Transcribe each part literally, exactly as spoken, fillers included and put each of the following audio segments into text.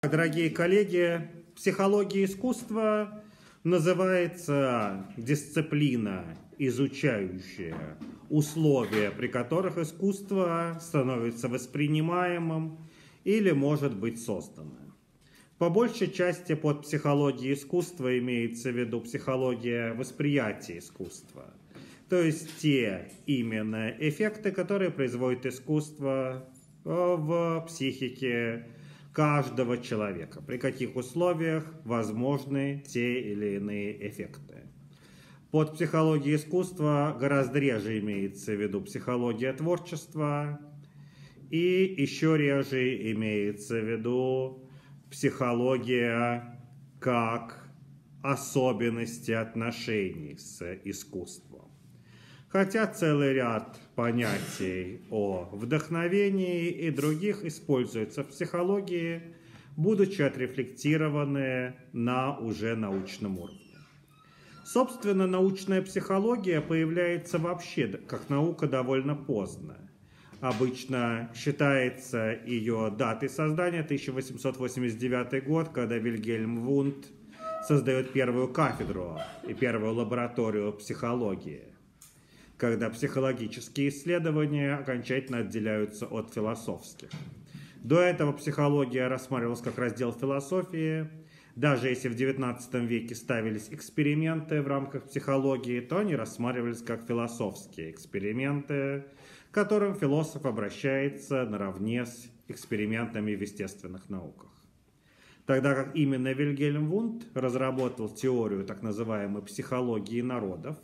Дорогие коллеги, психология искусства называется дисциплина, изучающая условия, при которых искусство становится воспринимаемым или может быть создано. По большей части под психологией искусства имеется в виду психология восприятия искусства. То есть те именно эффекты, которые производит искусство в психике каждого человека, при каких условиях возможны те или иные эффекты. Под психологией искусства гораздо реже имеется в виду психология творчества, и еще реже имеется в виду психология как особенности отношений с искусством. Хотя целый ряд понятий о вдохновении и других используются в психологии, будучи отрефлектированы на уже научном уровне. Собственно, научная психология появляется вообще как наука довольно поздно. Обычно считается ее датой создания тысяча восемьсот восемьдесят девятый год, когда Вильгельм Вундт создает первую кафедру и первую лабораторию психологии, когда психологические исследования окончательно отделяются от философских. До этого психология рассматривалась как раздел философии. Даже если в девятнадцатом веке ставились эксперименты в рамках психологии, то они рассматривались как философские эксперименты, к которым философ обращается наравне с экспериментами в естественных науках. Тогда как именно Вильгельм Вундт разработал теорию так называемой психологии народов,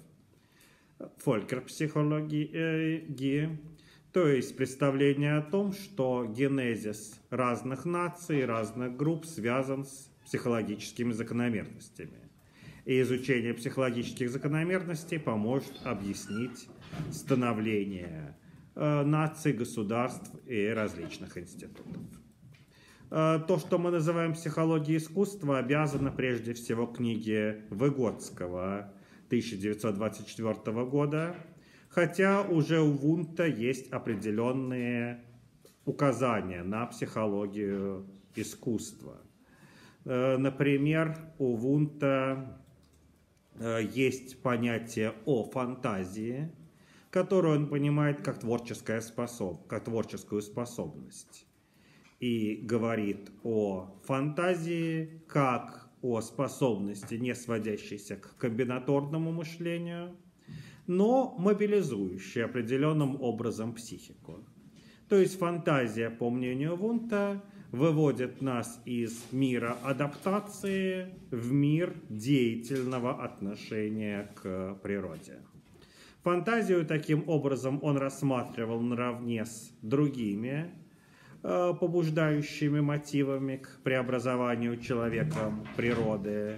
фолькерпсихологии, то есть представление о том, что генезис разных наций, разных групп связан с психологическими закономерностями. И изучение психологических закономерностей поможет объяснить становление э, наций, государств и различных институтов. Э, то, что мы называем психологией искусства, обязано прежде всего книге Выготского тысяча девятьсот двадцать четвёртого года, хотя уже у Вундта есть определенные указания на психологию искусства. Например, у Вундта есть понятие о фантазии, которую он понимает как, творческая способ, как творческую способность, и говорит о фантазии как о способности, не сводящейся к комбинаторному мышлению, но мобилизующей определенным образом психику. То есть фантазия, по мнению Вундта, выводит нас из мира адаптации в мир деятельного отношения к природе. Фантазию таким образом он рассматривал наравне с другими э, побуждающими мотивами к преобразованию человеком природы.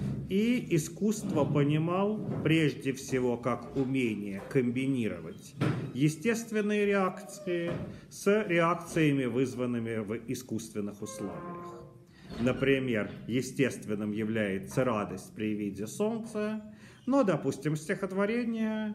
И искусство понимал прежде всего как умение комбинировать естественные реакции с реакциями, вызванными в искусственных условиях. Например, естественным является радость при виде солнца, но, допустим, стихотворение,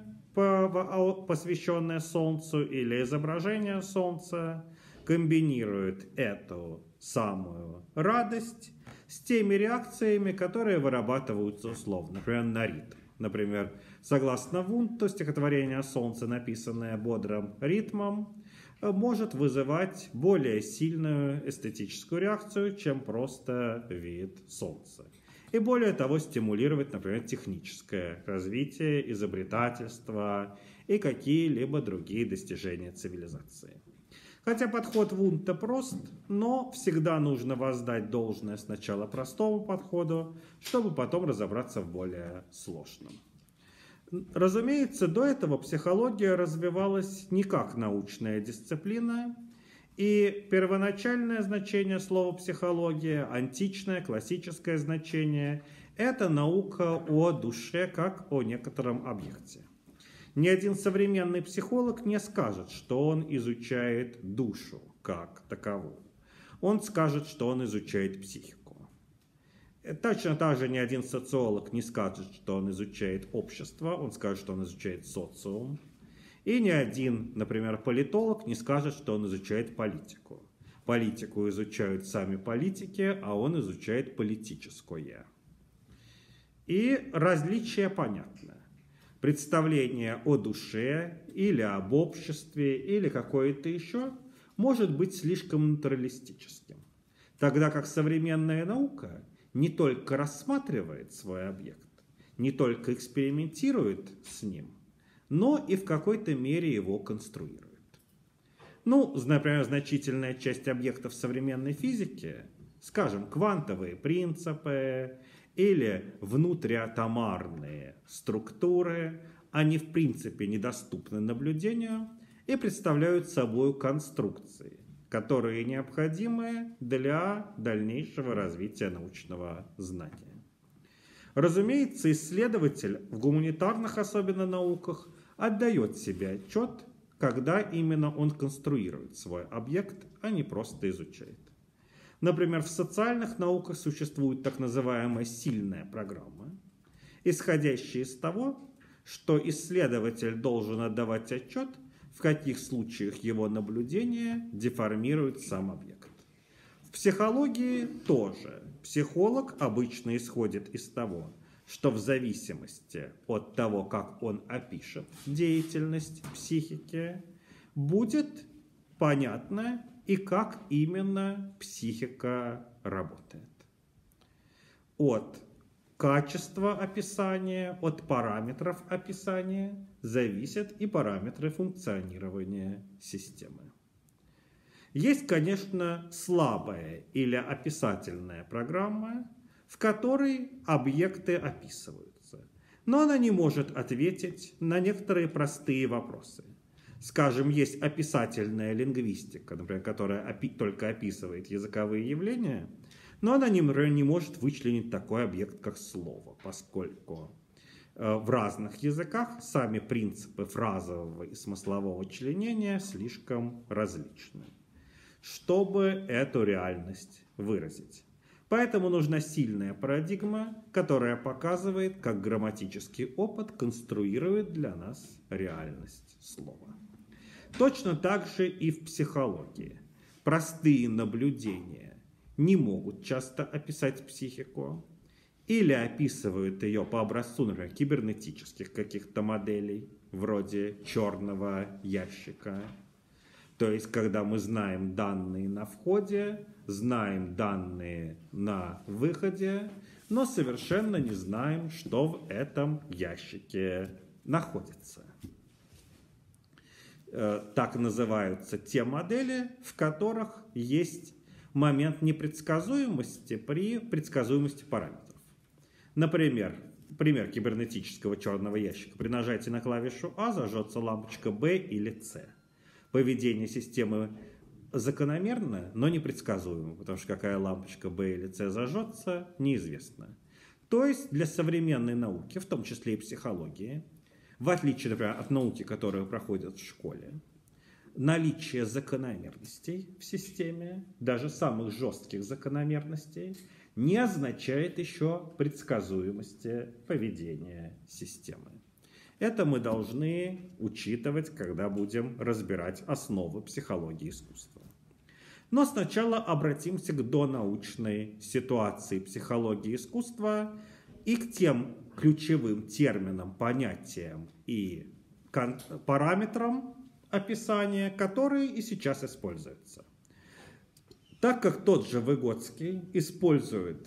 посвященное солнцу, или изображение солнца, комбинирует эту самую радость с теми реакциями, которые вырабатываются условно, например, на ритм. Например, согласно Вундту, стихотворение о солнце, написанное бодрым ритмом, может вызывать более сильную эстетическую реакцию, чем просто вид солнца. И более того, стимулировать, например, техническое развитие, изобретательство и какие-либо другие достижения цивилизации. Хотя подход Вундта прост, но всегда нужно воздать должное сначала простому подходу, чтобы потом разобраться в более сложном. Разумеется, до этого психология развивалась не как научная дисциплина, и первоначальное значение слова психология, античное, классическое значение – это наука о душе как о некотором объекте. Ни один современный психолог не скажет, что он изучает душу как таковую. Он скажет, что он изучает психику. Точно так же ни один социолог не скажет, что он изучает общество, он скажет, что он изучает социум. И ни один, например, политолог не скажет, что он изучает политику. Политику изучают сами политики, а он изучает политическое. И различие понятно. Представление о душе или об обществе или какое-то еще может быть слишком натуралистическим. Тогда как современная наука не только рассматривает свой объект, не только экспериментирует с ним, но и в какой-то мере его конструирует. Ну, например, значительная часть объектов современной физики, скажем, квантовые принципы или внутриатомарные структуры, они в принципе недоступны наблюдению и представляют собой конструкции, которые необходимы для дальнейшего развития научного знания. Разумеется, исследователь в гуманитарных особенно науках отдает себе отчет, когда именно он конструирует свой объект, а не просто изучает. Например, в социальных науках существует так называемая сильная программа, исходящая из того, что исследователь должен отдавать отчет, в каких случаях его наблюдение деформирует сам объект. В психологии тоже. Психолог обычно исходит из того, что в зависимости от того, как он опишет деятельность психики, будет понятно и как именно психика работает. От качества описания, от параметров описания зависят и параметры функционирования системы. Есть, конечно, слабая или описательная программа, в которой объекты описываются, но она не может ответить на некоторые простые вопросы. Скажем, есть описательная лингвистика, например, которая опи- только описывает языковые явления, но она, например, не может вычленить такой объект, как слово, поскольку э, в разных языках сами принципы фразового и смыслового членения слишком различны, чтобы эту реальность выразить. Поэтому нужна сильная парадигма, которая показывает, как грамматический опыт конструирует для нас реальность слова. Точно так же и в психологии. Простые наблюдения не могут часто описать психику или описывают ее по образцу, например, кибернетических каких-то моделей, вроде черного ящика. То есть, когда мы знаем данные на входе, знаем данные на выходе, но совершенно не знаем, что в этом ящике находится. Так называются те модели, в которых есть момент непредсказуемости при предсказуемости параметров. Например, пример кибернетического черного ящика. При нажатии на клавишу А зажжется лампочка Б или С. Поведение системы закономерно, но непредсказуемо, потому что какая лампочка Б или С зажжется, неизвестно. То есть для современной науки, в том числе и психологии, в отличие, например, от науки, которую проходят в школе, наличие закономерностей в системе, даже самых жестких закономерностей, не означает еще предсказуемости поведения системы. Это мы должны учитывать, когда будем разбирать основы психологии искусства. Но сначала обратимся к донаучной ситуации психологии искусства и к тем ключевым терминам, понятиям и параметрам описания, которые и сейчас используются. Так как тот же Выготский использует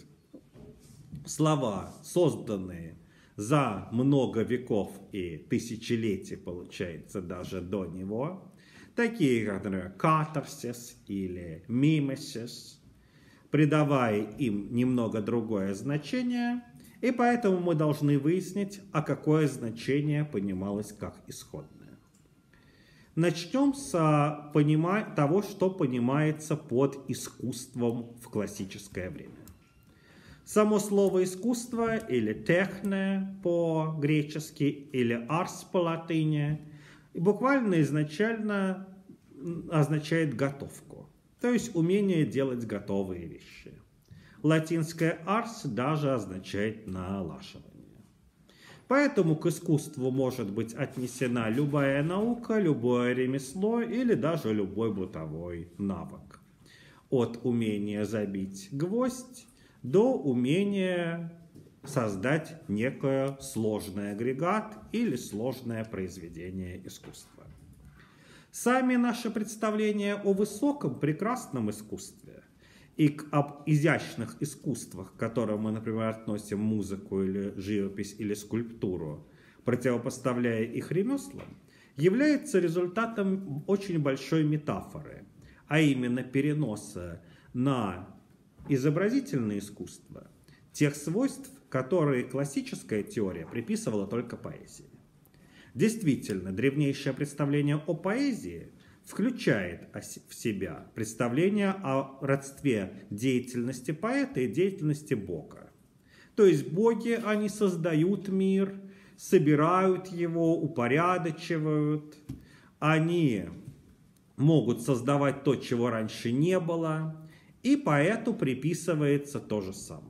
слова, созданные за много веков и тысячелетий, получается, даже до него, такие как, например, катарсис или мимесис, придавая им немного другое значение, и поэтому мы должны выяснить, а какое значение понималось как исходное. Начнем с понима- того, что понимается под искусством в классическое время. Само слово «искусство» или «техне» по-гречески или «арс» по-латыни буквально изначально означает «готовку», то есть умение делать готовые вещи. Латинское «арс» даже означает «налаживание». Поэтому к искусству может быть отнесена любая наука, любое ремесло или даже любой бытовой навык. от умения забить гвоздь до умения создать некое сложный агрегат или сложное произведение искусства. Сами наши представления о высоком, прекрасном искусстве и к, об изящных искусствах, к которым мы, например, относим музыку или живопись или скульптуру, противопоставляя их ремеслам, является результатом очень большой метафоры, а именно переноса на изобразительное искусство тех свойств, которые классическая теория приписывала только поэзии. Действительно, древнейшее представление о поэзии включает в себя представление о родстве деятельности поэта и деятельности Бога. То есть боги, они создают мир, собирают его, упорядочивают, они могут создавать то, чего раньше не было, и поэту приписывается то же самое.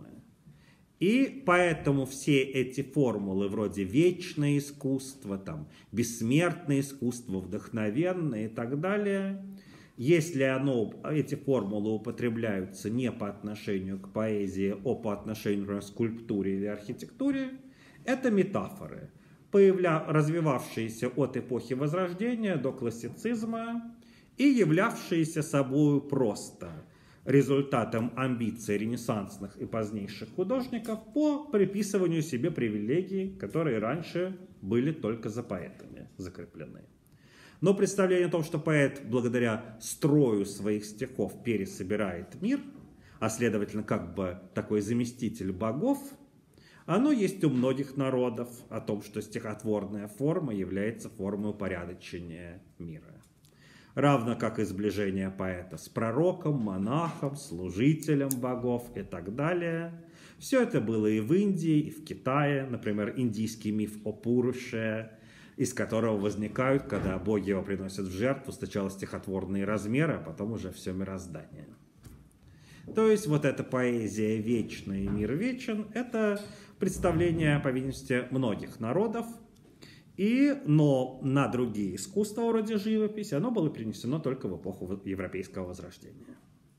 И поэтому все эти формулы вроде вечное искусство, там, бессмертное искусство, вдохновенное и так далее, если оно, эти формулы употребляются не по отношению к поэзии, а по отношению, например, к скульптуре или архитектуре, это метафоры, появля... развивавшиеся от эпохи Возрождения до классицизма и являвшиеся собой просто результатом амбиций ренессансных и позднейших художников по приписыванию себе привилегий, которые раньше были только за поэтами закреплены. Но представление о том, что поэт благодаря строю своих стихов пересобирает мир, а следовательно как бы такой заместитель богов, оно есть у многих народов, о том, что стихотворная форма является формой упорядочения мира. Равно как и сближение поэта с пророком, монахом, служителем богов и так далее. Все это было и в Индии, и в Китае. Например, индийский миф о Пуруше, из которого возникают, когда боги его приносят в жертву, сначала стихотворные размеры, а потом уже все мироздание. То есть вот эта поэзия вечная и мир вечен, это представление, по видимости, многих народов. И, но на другие искусства, вроде живописи, оно было перенесено только в эпоху Европейского Возрождения.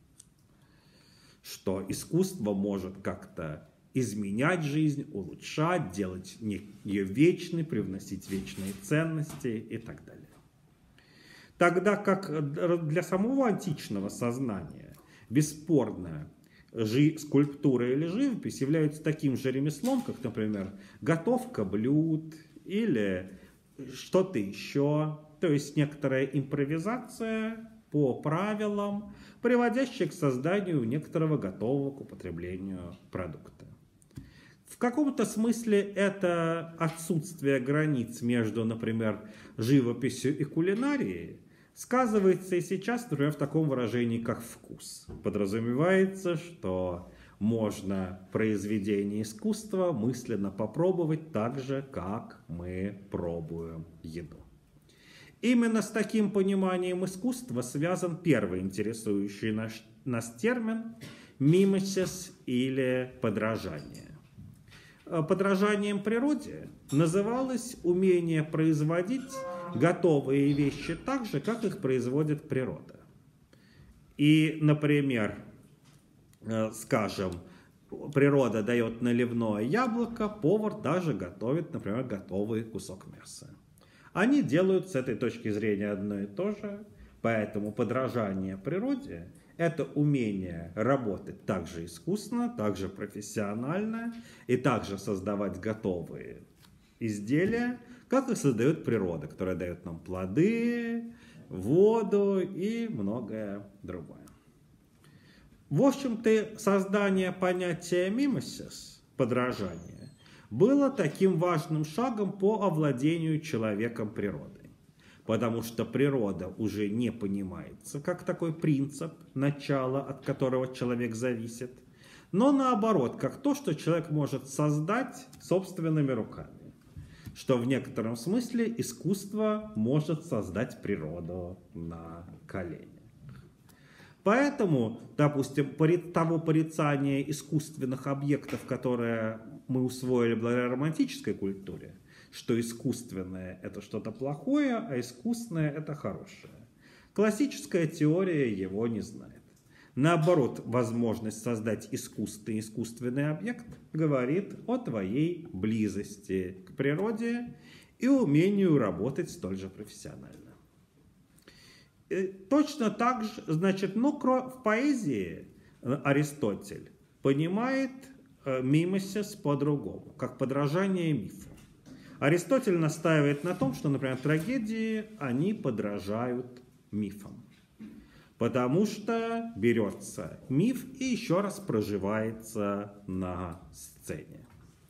Что искусство может как-то изменять жизнь, улучшать, делать ее вечной, привносить вечные ценности и так далее. Тогда как для самого античного сознания бесспорно скульптура или живопись являются таким же ремеслом, как, например, готовка блюд, или что-то еще, то есть некоторая импровизация по правилам, приводящая к созданию некоторого готового к употреблению продукта. В каком-то смысле это отсутствие границ между, например, живописью и кулинарией сказывается и сейчас, например, в таком выражении, как вкус. Подразумевается, что можно произведение искусства мысленно попробовать так же, как мы пробуем еду. Именно с таким пониманием искусства связан первый интересующий наш, нас термин «мимесис» или «подражание». Подражанием природе называлось умение производить готовые вещи так же, как их производит природа. И, например, скажем, природа дает наливное яблоко, повар даже готовит, например, готовый кусок мяса. Они делают с этой точки зрения одно и то же, поэтому подражание природе – это умение работать так же искусно, так же профессионально и также создавать готовые изделия, как их создает природа, которая дает нам плоды, воду и многое другое. В общем-то, создание понятия мимесис, подражание, было таким важным шагом по овладению человеком природой. Потому что природа уже не понимается как такой принцип, начало, от которого человек зависит, но наоборот, как то, что человек может создать собственными руками. Что в некотором смысле искусство может создать природу на коленях. Поэтому, допустим, того порицания искусственных объектов, которое мы усвоили благодаря романтической культуре, что искусственное – это что-то плохое, а искусственное – это хорошее. Классическая теория его не знает. Наоборот, возможность создать искусственный, искусственный объект говорит о твоей близости к природе и умению работать столь же профессионально. И точно так же, значит, ну, в поэзии Аристотель понимает мимесис по-другому, как подражание мифу. Аристотель настаивает на том, что, например, трагедии, они подражают мифам. Потому что берется миф и еще раз проживается на сцене.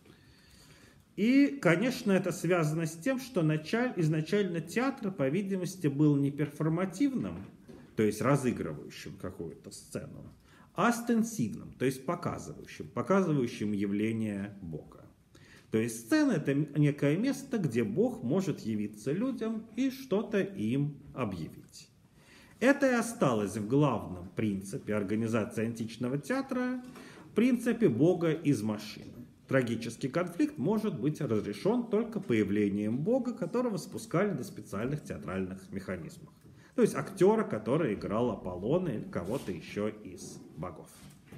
И, конечно, это связано с тем, что началь, изначально театр, по видимости, был не перформативным, то есть разыгрывающим какую-то сцену, а остенсивным, то есть показывающим, показывающим явление Бога. То есть сцена – это некое место, где Бог может явиться людям и что-то им объявить. Это и осталось в главном принципе организации античного театра, принципе Бога из машины. Трагический конфликт может быть разрешен только появлением Бога, которого спускали до специальных театральных механизмов. То есть актера, который играл Аполлона или кого-то еще из богов.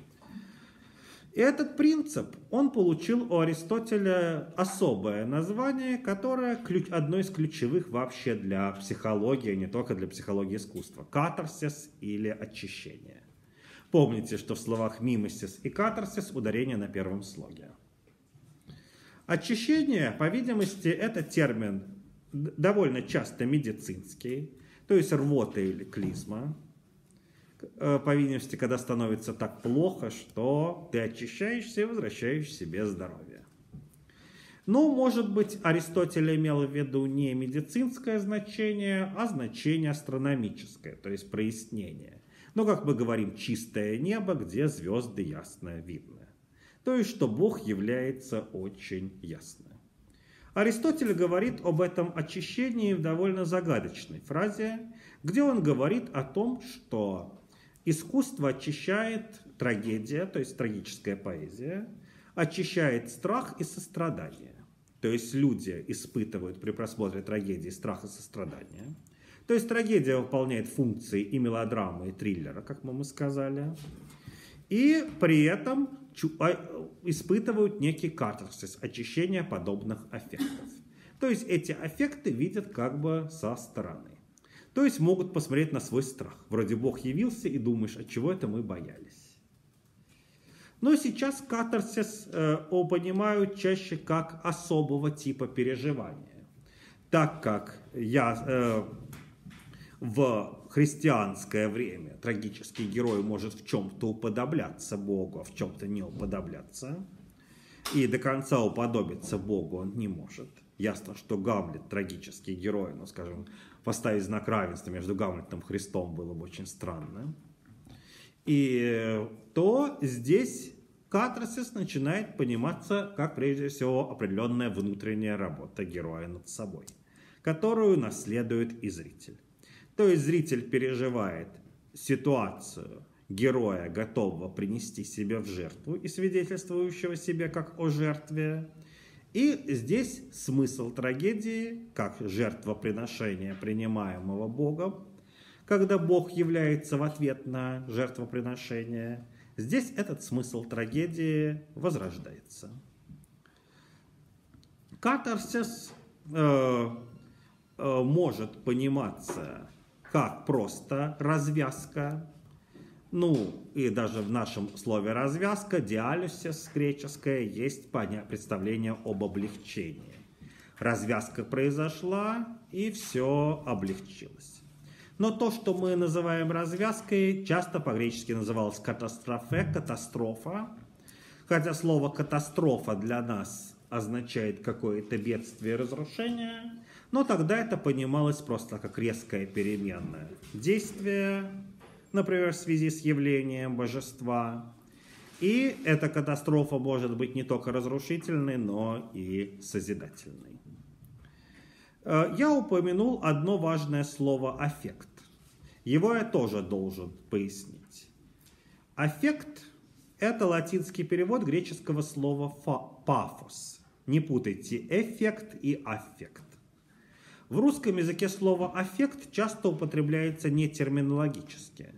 И этот принцип, он получил у Аристотеля особое название, которое одно из ключевых вообще для психологии, а не только для психологии искусства. Катарсис или очищение. Помните, что в словах мимесис и катарсис ударение на первом слоге. Очищение, по видимости, это термин довольно часто медицинский, то есть рвота или клизма. По видимости, когда становится так плохо, что ты очищаешься и возвращаешь себе здоровье. Ну, может быть, Аристотель имел в виду не медицинское значение, а значение астрономическое, то есть прояснение. Ну, как мы говорим, чистое небо, где звезды ясно видны. То есть, что Бог является очень ясно. Аристотель говорит об этом очищении в довольно загадочной фразе, где он говорит о том, что искусство очищает трагедия, то есть трагическая поэзия, очищает страх и сострадание. То есть люди испытывают при просмотре трагедии страх и сострадание. То есть трагедия выполняет функции и мелодрамы, и триллера, как мы сказали. И при этом испытывают некий катарсис, очищение подобных аффектов. То есть эти аффекты видят как бы со стороны. То есть могут посмотреть на свой страх. Вроде Бог явился, и думаешь, от чего это мы боялись. Но сейчас катарсис э, понимают чаще как особого типа переживания. Так как я э, в христианское время трагический герой может в чем-то уподобляться Богу, а в чем-то не уподобляться, и до конца уподобиться Богу он не может. Ясно, что Гамлет трагический герой, но, скажем, поставить знак равенства между Гамлетом и Христом было бы очень странно. И то здесь катарсис начинает пониматься как, прежде всего, определенная внутренняя работа героя над собой, которую наследует и зритель. То есть зритель переживает ситуацию героя, готового принести себя в жертву и свидетельствующего себе как о жертве. И здесь смысл трагедии, как жертвоприношение, принимаемого Богом, когда Бог является в ответ на жертвоприношение, здесь этот смысл трагедии возрождается. Катарсис э, э, может пониматься как просто развязка, ну и даже в нашем слове развязка, диалюсис греческое, есть представление об облегчении. Развязка произошла, и все облегчилось. Но то, что мы называем развязкой, часто по-гречески называлось катастрофе, катастрофа. Хотя слово катастрофа для нас означает какое-то бедствие и разрушение, но тогда это понималось просто как резкое переменное действие, например, в связи с явлением божества. И эта катастрофа может быть не только разрушительной, но и созидательной. Я упомянул одно важное слово «аффект». Его я тоже должен пояснить. Аффект – это латинский перевод греческого слова «пафос». Не путайте эффект и аффект. В русском языке слово «аффект» часто употребляется не терминологически.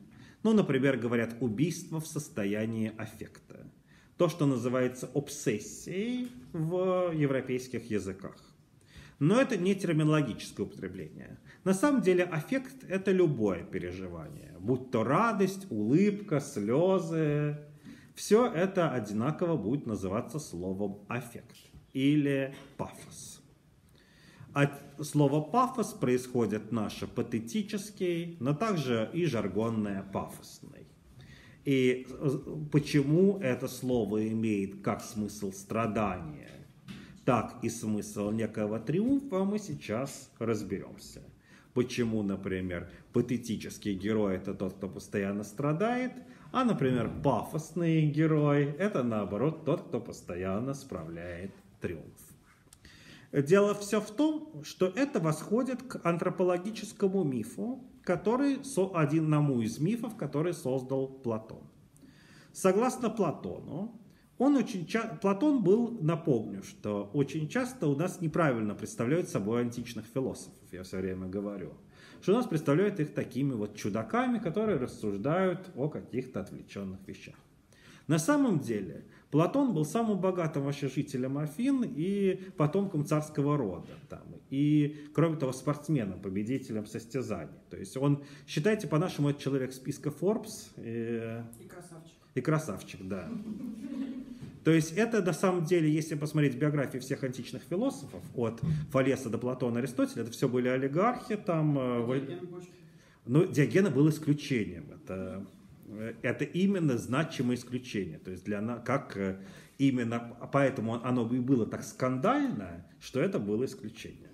Ну, например, говорят убийство в состоянии аффекта. То, что называется обсессией в европейских языках. Но это не терминологическое употребление. На самом деле аффект – это любое переживание. Будь то радость, улыбка, слезы. Все это одинаково будет называться словом аффект или пафос. От слова пафос происходит наше патетический, но также и жаргонное пафосный. И почему это слово имеет как смысл страдания, так и смысл некого триумфа, мы сейчас разберемся. Почему, например, патетический герой – это тот, кто постоянно страдает, а, например, пафосный герой – это, наоборот, тот, кто постоянно справляет триумф. Дело все в том, что это восходит к антропологическому мифу, который, одному из мифов, который создал Платон. Согласно Платону, он очень ча- Платон был, напомню, что очень часто у нас неправильно представляют собой античных философов, я все время говорю, что у нас представляют их такими вот чудаками, которые рассуждают о каких-то отвлеченных вещах. На самом деле Платон был самым богатым вообще жителем Афин и потомком царского рода. Там, и, кроме того, спортсменом, победителем состязаний. То есть он, считайте, по-нашему, это человек списка Forbes. И, и красавчик. И красавчик, да. То есть это, на самом деле, если посмотреть биографии всех античных философов, от Фалеса до Платона, Аристотеля, это все были олигархи. Там, ну, Диогена был исключением. Это... Это именно значимое исключение. То есть для нас, как именно, поэтому оно и было так скандально, что это было исключение.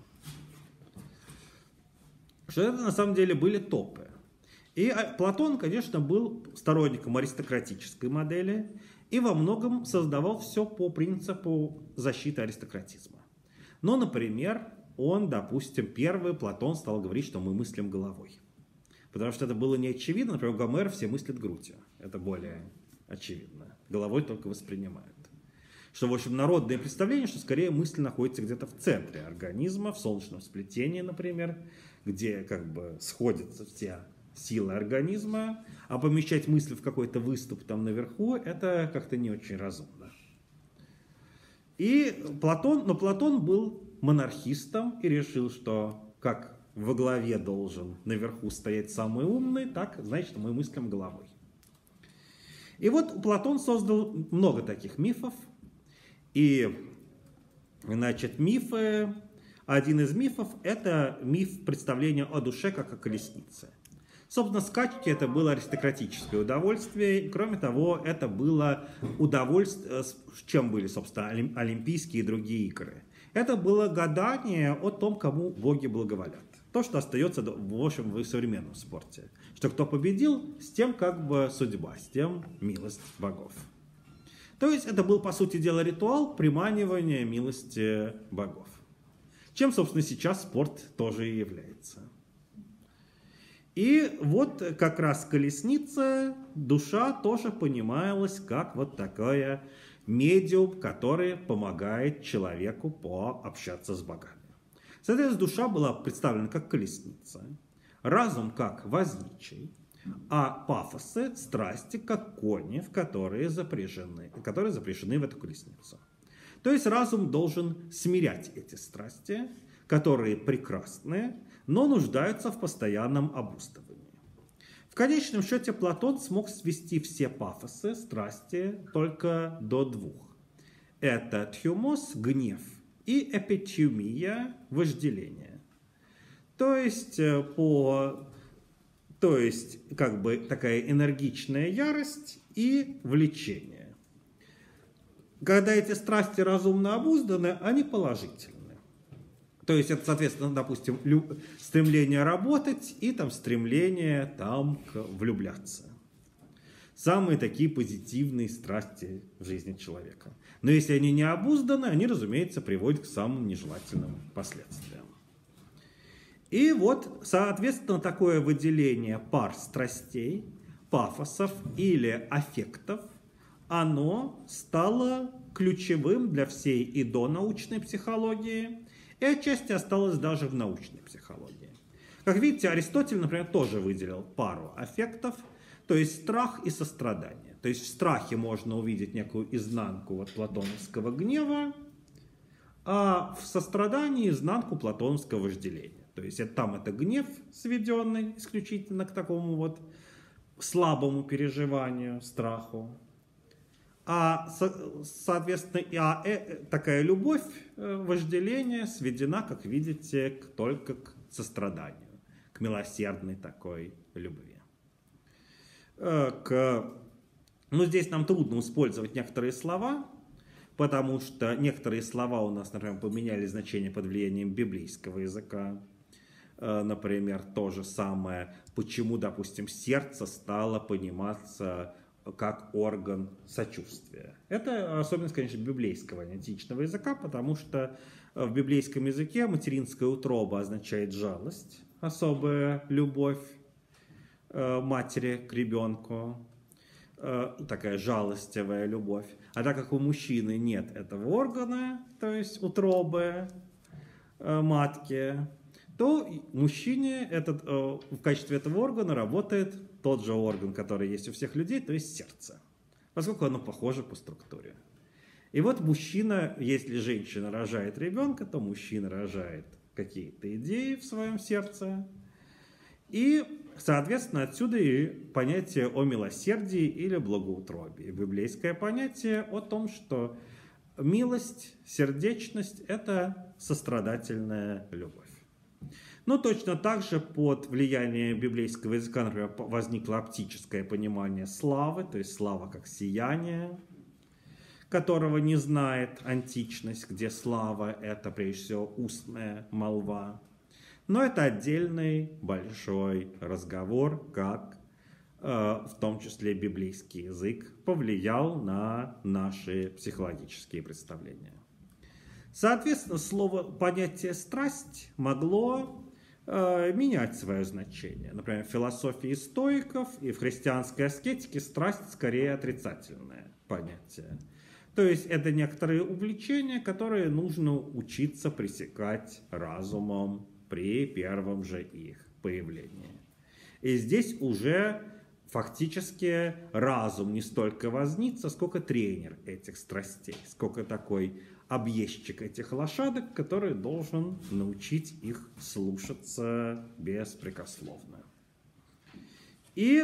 Что это на самом деле были топы. И Платон, конечно, был сторонником аристократической модели и во многом создавал все по принципу защиты аристократизма. Но, например, он, допустим, первый Платон стал говорить, что мы мыслим головой. Потому что это было не очевидно. Например, у Гомера все мыслят грудью. Это более очевидно. Головой только воспринимают. Что, в общем, народное представление, что скорее мысль находится где-то в центре организма, в солнечном сплетении, например, где как бы сходятся все силы организма, а помещать мысль в какой-то выступ там наверху, это как-то не очень разумно. И Платон, но Платон был монархистом и решил, что как во главе должен наверху стоять самый умный, так, значит, мы мыслим головой. И вот Платон создал много таких мифов. И, значит, мифы, один из мифов – это миф представления о душе как о колеснице. Собственно, скачки – это было аристократическое удовольствие. И, кроме того, это было удовольствие, с чем были, собственно, олимпийские и другие игры. Это было гадание о том, кому боги благоволят. То, что остается, в общем, в современном спорте. Что кто победил, с тем как бы судьба, с тем милость богов. То есть это был, по сути дела, ритуал приманивания милости богов. Чем, собственно, сейчас спорт тоже и является. И вот как раз колесница, душа тоже понималась как вот такая медиум, который помогает человеку пообщаться с богами. Соответственно, душа была представлена как колесница, разум как возничий, а пафосы, страсти, как кони, в которые запряжены, которые запряжены в эту колесницу. То есть разум должен смирять эти страсти, которые прекрасны, но нуждаются в постоянном обуздывании. В конечном счете Платон смог свести все пафосы, страсти только до двух. Это тхюмос, гнев, и эпитюмия, вожделение. То есть, по, то есть, как бы такая энергичная ярость и влечение. Когда эти страсти разумно обузданы, они положительны. То есть, это, соответственно, допустим, стремление работать и там стремление там, влюбляться. Самые такие позитивные страсти в жизни человека. Но если они не обузданы, они, разумеется, приводят к самым нежелательным последствиям. И вот, соответственно, такое выделение пар страстей, пафосов или аффектов, оно стало ключевым для всей и донаучной психологии, и отчасти осталось даже в научной психологии. Как видите, Аристотель, например, тоже выделил пару аффектов. То есть страх и сострадание. То есть в страхе можно увидеть некую изнанку вот платоновского гнева, а в сострадании изнанку платоновского вожделения. То есть это, там это гнев, сведенный исключительно к такому вот слабому переживанию, страху. А, соответственно, а, э, такая любовь, э, вожделение сведена, как видите, к, только к состраданию, к милосердной такой любви. Э, к... Ну, здесь нам трудно использовать некоторые слова, потому что некоторые слова у нас, например, поменяли значение под влиянием библейского языка. Э, например, то же самое, почему, допустим, сердце стало пониматься как орган сочувствия. Это особенность, конечно, библейского, не античного языка, потому что в библейском языке материнская утроба означает жалость, особая любовь э, матери к ребенку, э, такая жалостивая любовь. А так как у мужчины нет этого органа, то есть утробы э, матки, то мужчине этот, э, в качестве этого органа работает тот же орган, который есть у всех людей, то есть сердце, поскольку оно похоже по структуре. И вот мужчина, если женщина рожает ребенка, то мужчина рожает какие-то идеи в своем сердце. И, соответственно, отсюда и понятие о милосердии или благоутробии. Библейское понятие о том, что милость, сердечность – это сострадательная любовь. Но точно так же под влиянием библейского языка, например, возникло оптическое понимание славы, то есть слава как сияние, которого не знает античность, где слава – это прежде всего устная молва. Но это отдельный большой разговор, как э, в том числе библейский язык повлиял на наши психологические представления. Соответственно, слово, понятие «страсть» могло э, менять свое значение. Например, в философии стоиков и в христианской аскетике страсть скорее отрицательное понятие. То есть это некоторые увлечения, которые нужно учиться пресекать разумом при первом же их появлении. И здесь уже фактически разум не столько возница, сколько тренер этих страстей, сколько такой объездчик этих лошадок, который должен научить их слушаться беспрекословно. И,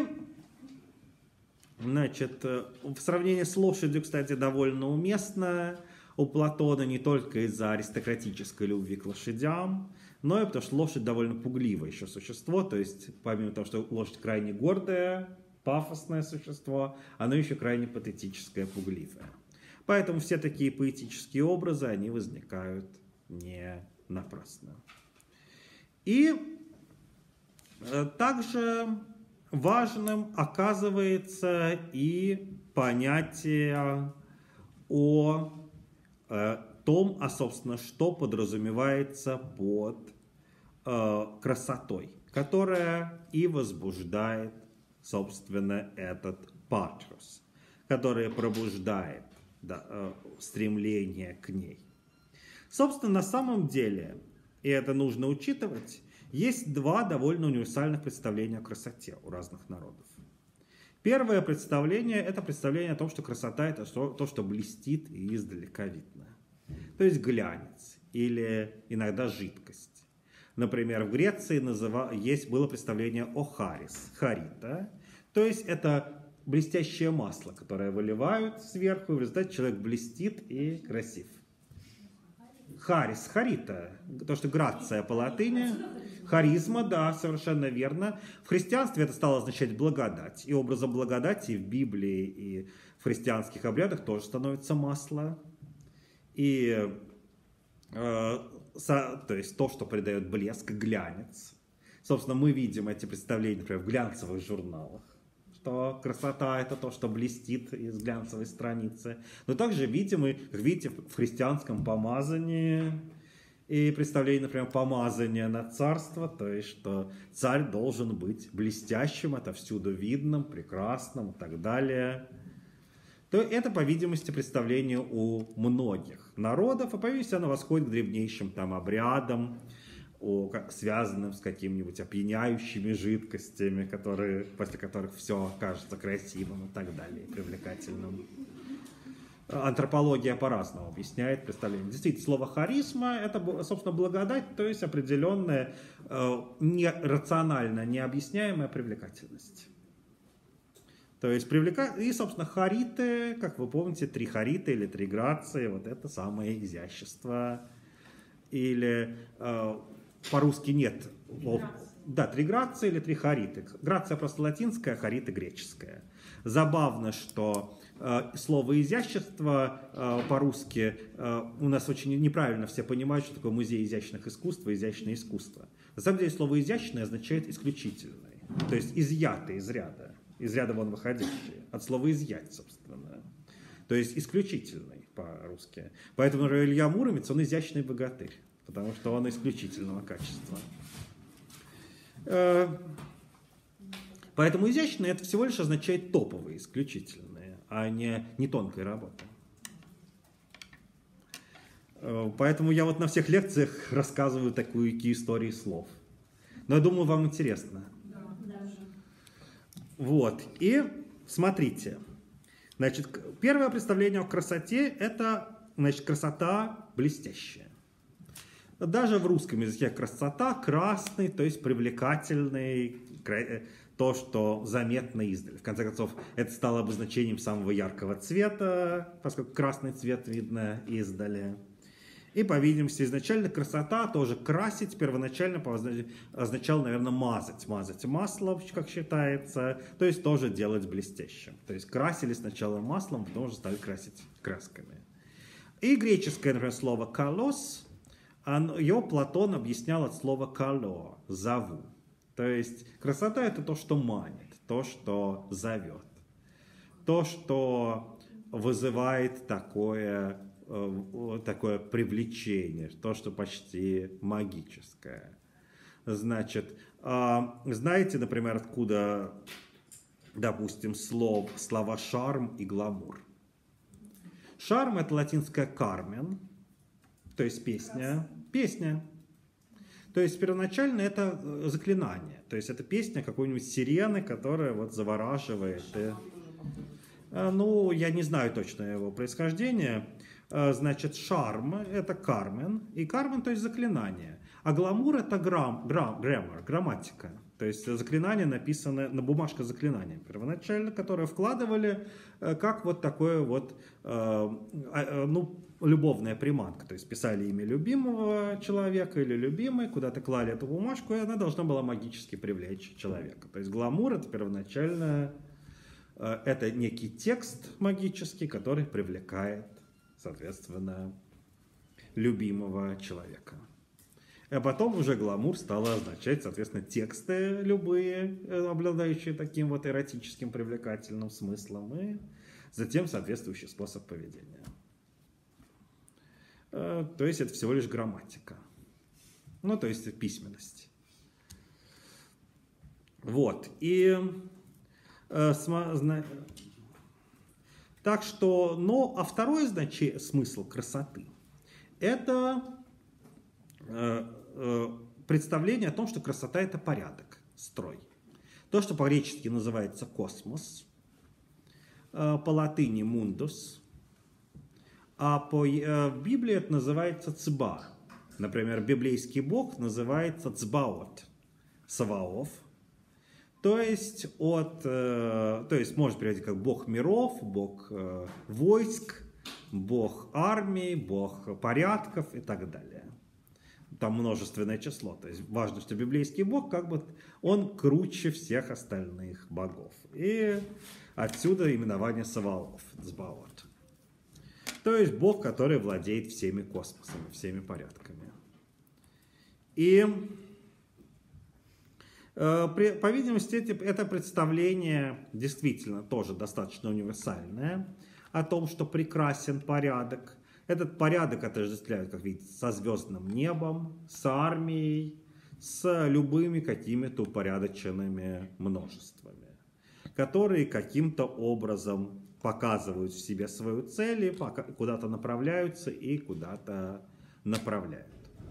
значит, в сравнении с лошадью, кстати, довольно уместно у Платона не только из-за аристократической любви к лошадям, но и потому что лошадь довольно пугливое еще существо, то есть помимо того, что лошадь крайне гордое, пафосное существо, оно еще крайне патетическое, пугливое. Поэтому все такие поэтические образы, они возникают не напрасно. И также важным оказывается и понятие о том, а собственно, что подразумевается под красотой, которая и возбуждает, собственно, этот патрус, который пробуждает да, стремление к ней. Собственно, на самом деле, и это нужно учитывать, есть два довольно универсальных представления о красоте у разных народов. Первое представление – это представление о том, что красота – это то, что блестит и издалека видно. То есть глянец или иногда жидкость. Например, в Греции называ... есть, было представление о харис, харита, то есть это блестящее масло, которое выливают сверху, и в результате человек блестит и красив. Харис, харита, то, что грация по латыни, харизма, да, совершенно верно. В христианстве это стало означать благодать, и образом благодати в Библии и в христианских обрядах тоже становится масло. И э, со, то есть то, что придает блеск, глянец. Собственно, мы видим эти представления, например, в глянцевых журналах, что красота – это то, что блестит из глянцевой страницы. Но также видим, и, как видите, в христианском помазании и представлении, например, помазания на царство, то есть, что царь должен быть блестящим, отовсюду видным, прекрасным и так далее. То это, по видимости, представление у многих народов, и, по видимости, оно восходит к древнейшим там обрядам, о, связанным с какими-нибудь опьяняющими жидкостями, которые, после которых все кажется красивым и так далее, привлекательным. Антропология по-разному объясняет представление. Действительно, слово харизма — это, собственно, благодать, то есть определенная э, нерационально необъясняемая привлекательность. То есть привлека... И, собственно, хариты, как вы помните, три хариты или три грации, вот это самое изящество. Или э, по-русски нет. Три да, три грации или три хариты. Грация просто латинская, хариты греческая. Забавно, что э, слово изящество э, по-русски э, у нас очень неправильно все понимают, что такое музей изящных искусств и изящное искусство. На самом деле слово изящное означает исключительный, то есть изъятый из ряда, из ряда вон выходящий, от слова изъять, собственно. То есть исключительный по-русски. Поэтому, например, Илья Муромец, он изящный богатырь, потому что он исключительного качества. Поэтому изящное — это всего лишь означает топовые, исключительные, а не, не тонкой работы. Поэтому я вот на всех лекциях рассказываю такие истории слов. Но я думаю, вам интересно. Да, даже. Вот. И смотрите. Значит, первое представление о красоте — это, значит, красота блестящая. Даже в русском языке красота красный, то есть привлекательный, то, что заметно издали. В конце концов, это стало обозначением самого яркого цвета, поскольку красный цвет видно издали. И, по видимости, изначально красота, тоже красить, первоначально означало, наверное, мазать. Мазать маслом, как считается, то есть тоже делать блестящим. То есть красили сначала маслом, потом уже стали красить красками. И греческое, например, слово «калос», его Платон объяснял от слова «кало» – «зову». То есть красота – это то, что манит, то, что зовет, то, что вызывает такое, такое привлечение, то, что почти магическое. Значит, знаете, например, откуда, допустим, слов, слова «шарм» и «гламур»? Шарм – это латинское «кармен», то есть песня. Песня. То есть первоначально это заклинание. То есть это песня какой-нибудь сирены, которая вот завораживает. И, ну, я не знаю точно его происхождения. Значит, шарм – это кармен. И кармен, то есть заклинание. А гламур – это грам, грам, граммар, грамматика. То есть заклинание написано на бумажка заклинания первоначально, которое вкладывали как вот такое вот, ну, любовная приманка. То есть писали имя любимого человека или любимой, куда-то клали эту бумажку, и она должна была магически привлечь человека. То есть гламур — это первоначально, это некий текст магический, который привлекает, соответственно, любимого человека. А потом уже гламур стало означать, соответственно, тексты любые, обладающие таким вот эротическим привлекательным смыслом, и затем соответствующий способ поведения. То есть это всего лишь грамматика. Ну, то есть письменность. Вот. И э, сма, так что, но, а второй значение, смысл красоты — это э, э, представление о том, что красота — это порядок, строй. То, что по-гречески называется космос, э, по латыни мундус, а по, э, в Библии это называется цба. Например, библейский бог называется цбаот, Саваоф. То есть, от, э, то есть может переводить как бог миров, бог э, войск, бог армий, бог порядков и так далее. Там множественное число. То есть важно, что библейский бог, как бы, он круче всех остальных богов. И отсюда именование Саваоф, цбаот. То есть Бог, который владеет всеми космосами, всеми порядками. И, э, при, по видимости, это представление действительно тоже достаточно универсальное о том, что прекрасен порядок. Этот порядок отождествляют, как видите, со звездным небом, с армией, с любыми какими-то упорядоченными множествами, которые каким-то образом показывают в себе свою цель, куда-то направляются и куда-то направляют.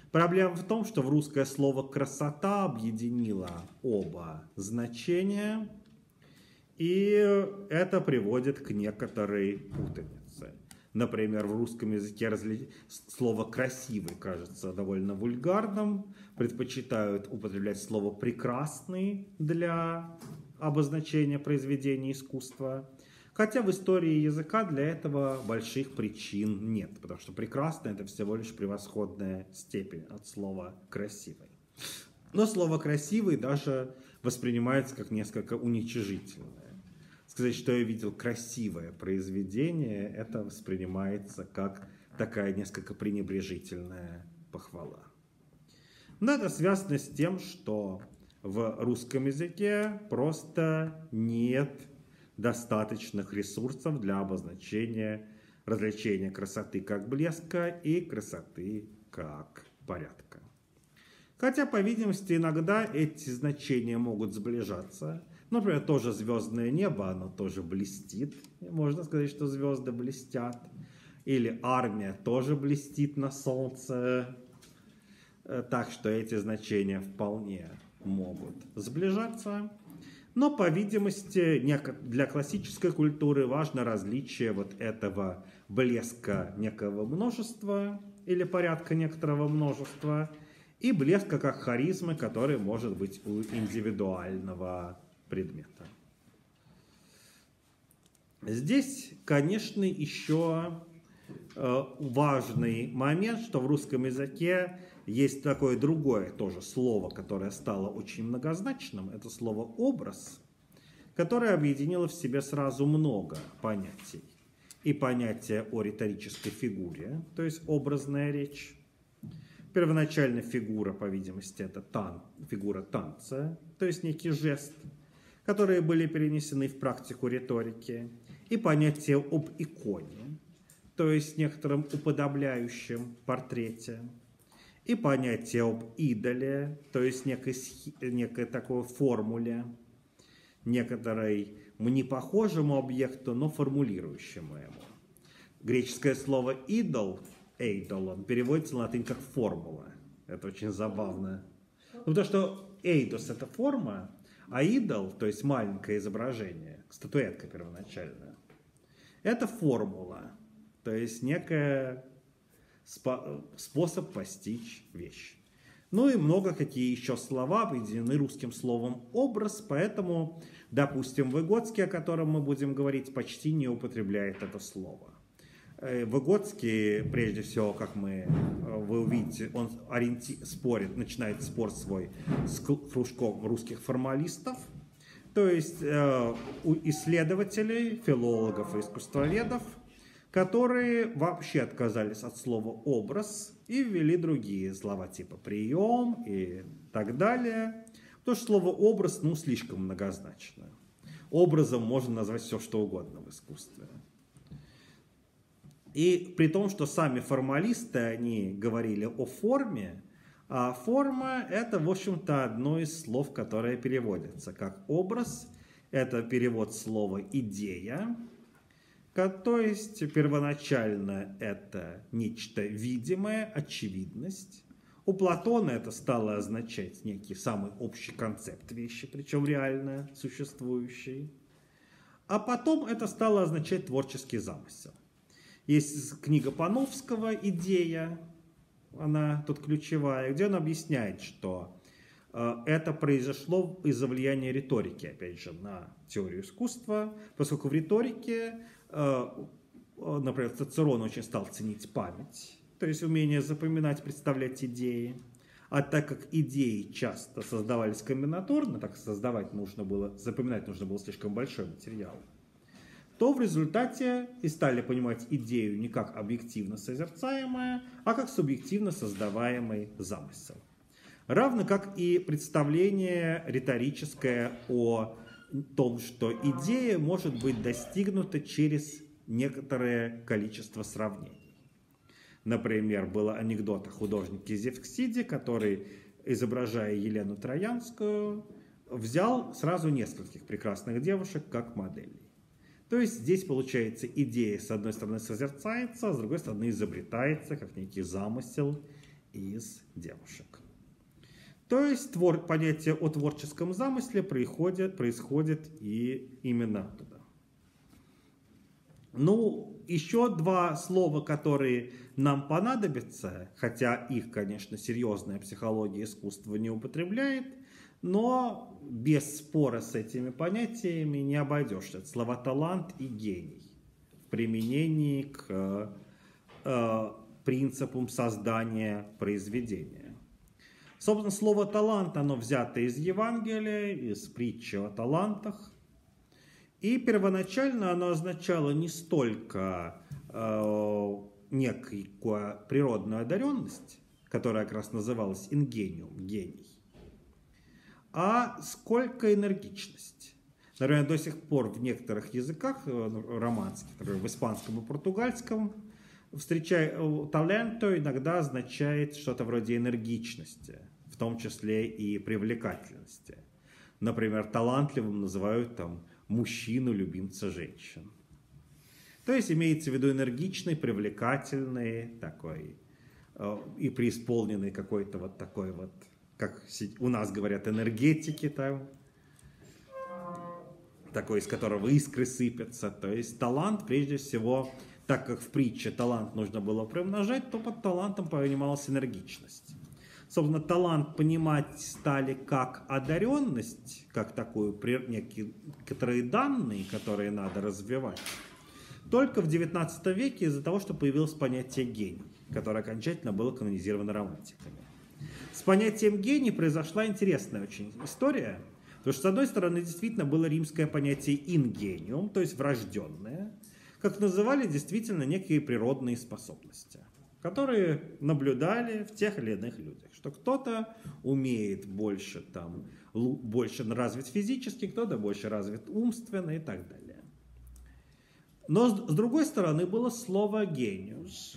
Проблема в том, что в русское слово «красота» объединило оба значения, и это приводит к некоторой путанице. Например, в русском языке разли... слово «красивый» кажется довольно вульгарным, предпочитают употреблять слово «прекрасный» для обозначения произведения искусства. Хотя в истории языка для этого больших причин нет, потому что прекрасный — это всего лишь превосходная степень от слова «красивый». Но слово «красивый» даже воспринимается как несколько уничижительное. Сказать, что я видел красивое произведение, это воспринимается как такая несколько пренебрежительная похвала. Но это связано с тем, что в русском языке просто нет достаточных ресурсов для обозначения развлечения красоты как блеска и красоты как порядка. Хотя, по видимости, иногда эти значения могут сближаться. Например, тоже звездное небо, оно тоже блестит. Можно сказать, что звезды блестят. Или армия тоже блестит на солнце. Так что эти значения вполне могут сближаться. Но, по видимости, для классической культуры важно различие вот этого блеска некого множества или порядка некоторого множества и блеска как харизмы, который может быть у индивидуального предмета. Здесь, конечно, еще важный момент, что в русском языке есть такое другое тоже слово, которое стало очень многозначным. Это слово «образ», которое объединило в себе сразу много понятий. И понятие о риторической фигуре, то есть образная речь. Первоначально фигура, по видимости, это тан, фигура танца, то есть некий жест, которые были перенесены в практику риторики. И понятие об иконе, то есть некотором уподобляющем портрете. И понятие об идоле, то есть некой, некой такой формуле, некоторой не похожему объекту, но формулирующему ему. Греческое слово «идол», «эйдолон», переводится на латынь как «формула». Это очень забавно. Ну, потому что «эйдос» — это форма, а «идол», то есть маленькое изображение, статуэтка первоначальная, это формула, то есть некая способ постичь вещь. Ну и много какие еще слова объединены русским словом «образ», поэтому, допустим, Выгодский, о котором мы будем говорить, почти не употребляет это слово. Выгодский, прежде всего, как мы, вы увидите, он ориенти... спорит, начинает спор свой с кружком русских формалистов, то есть э, у исследователей, филологов и искусствоведов, которые вообще отказались от слова «образ» и ввели другие слова типа «прием» и так далее. Потому что слово «образ» ну, слишком многозначно. Образом можно назвать все, что угодно в искусстве. И при том, что сами формалисты, они говорили о форме, а форма – это, в общем-то, одно из слов, которое переводится как «образ». Это перевод слова «идея». То есть первоначально это нечто видимое, очевидность. У Платона это стало означать некий самый общий концепт вещи, причем реально существующий. А потом это стало означать творческий замысел. Есть книга Пановского «Идея», она тут ключевая, где он объясняет, что это произошло из-за влияния риторики, опять же, на теорию искусства, поскольку в риторике, например, Цицерон очень стал ценить память, то есть умение запоминать, представлять идеи. А так как идеи часто создавались комбинаторно, так создавать нужно было, запоминать нужно было слишком большой материал, то в результате и стали понимать идею не как объективно созерцаемое, а как субъективно создаваемый замысел. Равно как и представление риторическое о том, что идея может быть достигнута через некоторое количество сравнений. Например, был анекдот о художнике Зевксиде, который, изображая Елену Троянскую, взял сразу нескольких прекрасных девушек как моделей. То есть здесь, получается, идея, с одной стороны, созерцается, а с другой стороны, изобретается, как некий замысел из девушек. То есть твор, понятие о творческом замысле происходит, происходит и именно оттуда. Ну, еще два слова, которые нам понадобятся, хотя их, конечно, серьезная психология искусства не употребляет, но без спора с этими понятиями не обойдешься. Это слова талант и гений в применении к э, принципам создания произведения. Собственно, слово талант, оно взято из Евангелия, из притчи о талантах. И первоначально оно означало не столько э, некую природную одаренность, которая как раз называлась ингениум, гений, а сколько энергичность. Например, до сих пор в некоторых языках романских, например, в испанском и португальском, встречая таленто иногда означает что-то вроде энергичности, в том числе и привлекательности. Например, талантливым называют там мужчину, любимца женщин. То есть имеется в виду энергичный, привлекательный, такой, э, и преисполненный какой-то вот такой вот, как у нас говорят, энергетики там, такой, из которого искры сыпятся. То есть талант, прежде всего, так как в притче талант нужно было приумножать, то под талантом понималась энергичность. Собственно, талант понимать стали как одаренность, как такую, некоторые данные, которые надо развивать, только в девятнадцатом веке из-за того, что появилось понятие гений, которое окончательно было канонизировано романтиками. С понятием гений произошла интересная очень история, потому что, с одной стороны, действительно было римское понятие ингениум, то есть врожденное, как называли действительно некие природные способности, которые наблюдали в тех или иных людях, что кто-то умеет больше, там, больше развит физически, кто-то больше развит умственно и так далее. Но с другой стороны было слово «гениус».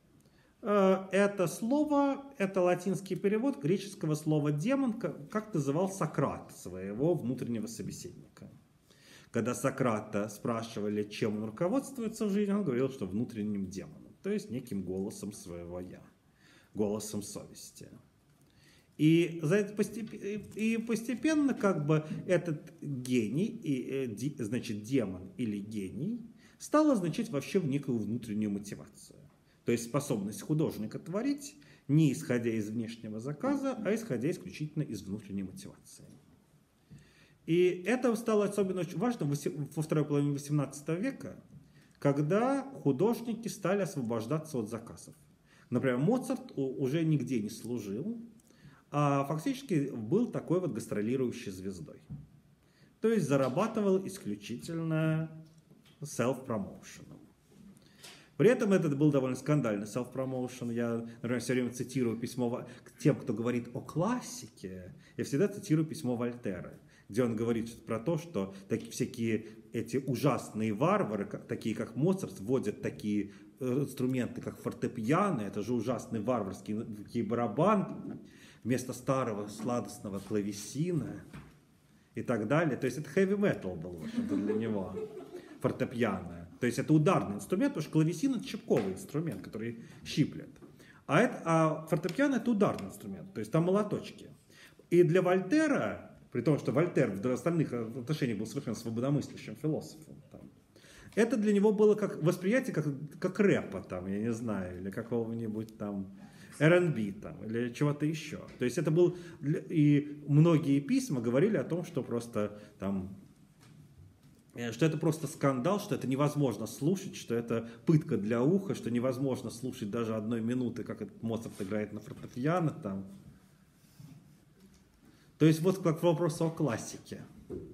Это слово, это латинский перевод греческого слова «демон», как называл Сократ своего внутреннего собеседника. Когда Сократа спрашивали, чем он руководствуется в жизни, он говорил, что внутренним демоном, то есть неким голосом своего «я», голосом совести. И, за это постепенно, и постепенно как бы этот гений, и, значит, демон или гений, стал означать вообще в некую внутреннюю мотивацию. То есть способность художника творить не исходя из внешнего заказа, а исходя исключительно из внутренней мотивации. И это стало особенно очень важно во второй половине восемнадцатого века, когда художники стали освобождаться от заказов. Например, Моцарт уже нигде не служил, а фактически был такой вот гастролирующей звездой. То есть зарабатывал исключительно self-promotion. При этом этот был довольно скандальный self-promotion. Я, например, все время цитирую письмо к тем, кто говорит о классике. Я всегда цитирую письмо Вольтера, где он говорит про то, что такие, всякие эти ужасные варвары, как, такие как Моцарт, вводят такие инструменты, как фортепиано, это же ужасный варварский такие барабан, вместо старого сладостного клавесина и так далее. То есть это heavy metal был для него, фортепиано. То есть это ударный инструмент, потому что клавесин — это щипковый инструмент, который щиплет. А, это, а фортепиано — это ударный инструмент, то есть там молоточки. И для Вольтера, при том, что Вольтер в остальных отношениях был совершенно свободомыслящим философом, там, это для него было как восприятие как, как рэпа, там, я не знаю, или какого-нибудь там эр энд би там, или чего-то еще. То есть это был... И многие письма говорили о том, что просто там... что это просто скандал, что это невозможно слушать, что это пытка для уха, что невозможно слушать даже одной минуты, как этот Моцарт играет на фортепиано там. То есть вот как вопрос о классике.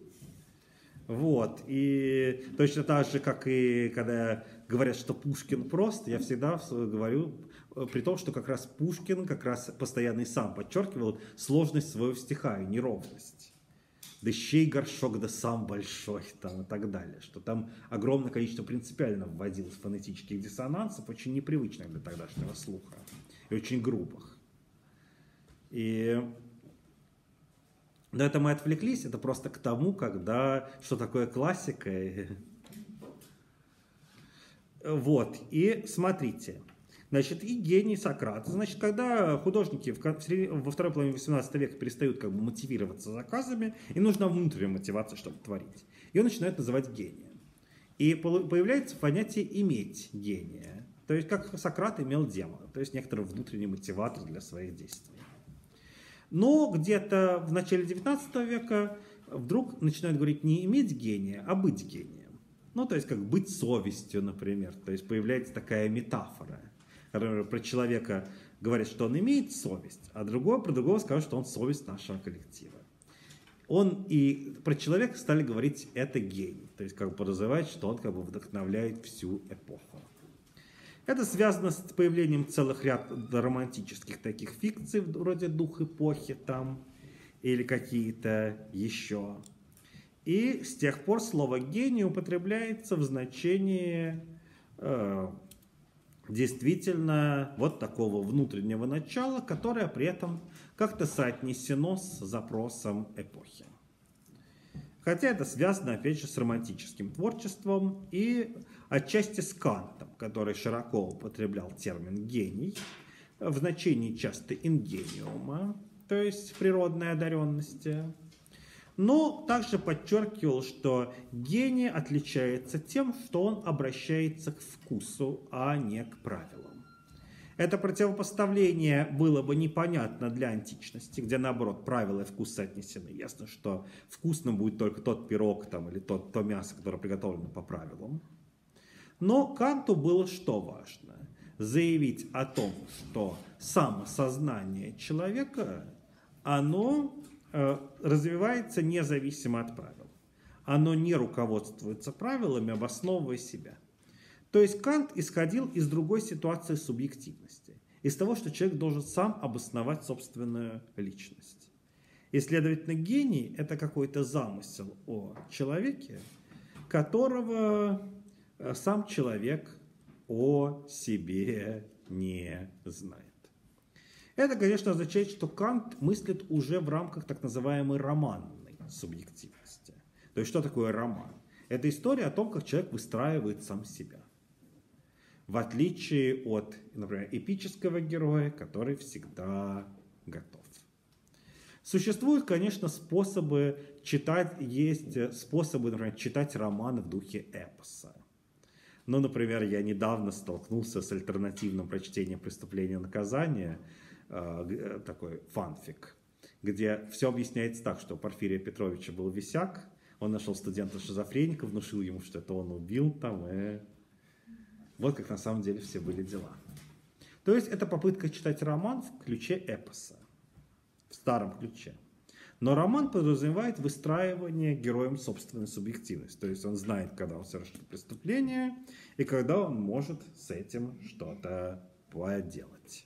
Вот. И точно так же, как и когда говорят, что Пушкин прост, я всегда говорю, при том, что как раз Пушкин как раз постоянно и сам подчеркивал сложность своего стиха и неровность. Да щей горшок, да сам большой, там, и так далее. Что там огромное количество принципиально вводилось фонетических диссонансов, очень непривычных для тогдашнего слуха, и очень грубых. И... Но это мы отвлеклись, это просто к тому, когда, что такое классика. Вот, и смотрите. Значит, и гений Сократа. Значит, когда художники во второй половине восемнадцатого века перестают как бы мотивироваться заказами, им нужна внутренняя мотивация, чтобы творить. Ее начинают называть гением. И появляется понятие «иметь гения». То есть, как Сократ имел демона, то есть некоторый внутренний мотиватор для своих действий. Но где-то в начале девятнадцатого века вдруг начинают говорить не иметь гения, а быть гением. Ну, то есть, как быть совестью, например. То есть, появляется такая метафора. Про человека говорит, что он имеет совесть, а другого, про другого скажут, что он совесть нашего коллектива. Он и про человека стали говорить, это гений. То есть, как бы подразумевать, что он как бы вдохновляет всю эпоху. Это связано с появлением целых ряд романтических таких фикций, вроде «Дух эпохи» там, или какие-то еще. И с тех пор слово «гений» употребляется в значении э, действительно вот такого внутреннего начала, которое при этом как-то соотнесено с запросом эпохи. Хотя это связано, опять же, с романтическим творчеством и отчасти с Кантом, который широко употреблял термин «гений» в значении часто ингениума, то есть природной одаренности. Но также подчеркивал, что гений отличается тем, что он обращается к вкусу, а не к правилам. Это противопоставление было бы непонятно для античности, где, наоборот, правила и вкус соотнесены. Ясно, что вкусным будет только тот пирог там, или тот, то мясо, которое приготовлено по правилам. Но Канту было что важно? Заявить о том, что самосознание человека, оно э, развивается независимо от правил. Оно не руководствуется правилами, обосновывая себя. То есть Кант исходил из другой ситуации субъективности, из того, что человек должен сам обосновать собственную личность. И, следовательно, гений – это какой-то замысел о человеке, которого сам человек о себе не знает. Это, конечно, означает, что Кант мыслит уже в рамках так называемой романной субъективности. То есть, что такое роман? Это история о том, как человек выстраивает сам себя. В отличие от, например, эпического героя, который всегда готов. Существуют, конечно, способы читать, есть способы, например, читать романы в духе эпоса. Ну, например, я недавно столкнулся с альтернативным прочтением «Преступления и наказания», такой фанфик, где все объясняется так, что у Порфирия Петровича был висяк, он нашел студента-шизофреника, внушил ему, что это он убил там, и вот как на самом деле все были дела. То есть это попытка читать роман в ключе эпоса, в старом ключе. Но роман подразумевает выстраивание героем собственной субъективности. То есть он знает, когда он совершил преступление, и когда он может с этим что-то поделать.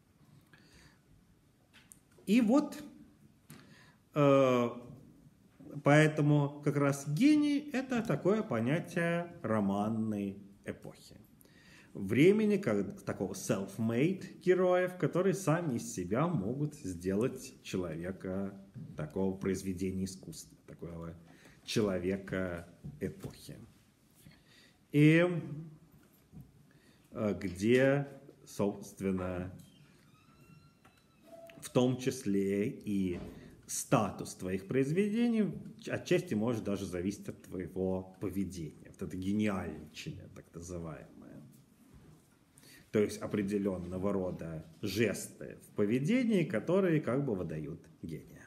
И вот, э, поэтому как раз гений – это такое понятие романной эпохи. Времени, как такого self-made героев, которые сами из себя могут сделать человека такого произведения искусства, такого человека эпохи. И где, собственно, в том числе и статус твоих произведений отчасти может даже зависеть от твоего поведения. Вот это гениальничание, так называемое. То есть определенного рода жесты в поведении, которые как бы выдают гения.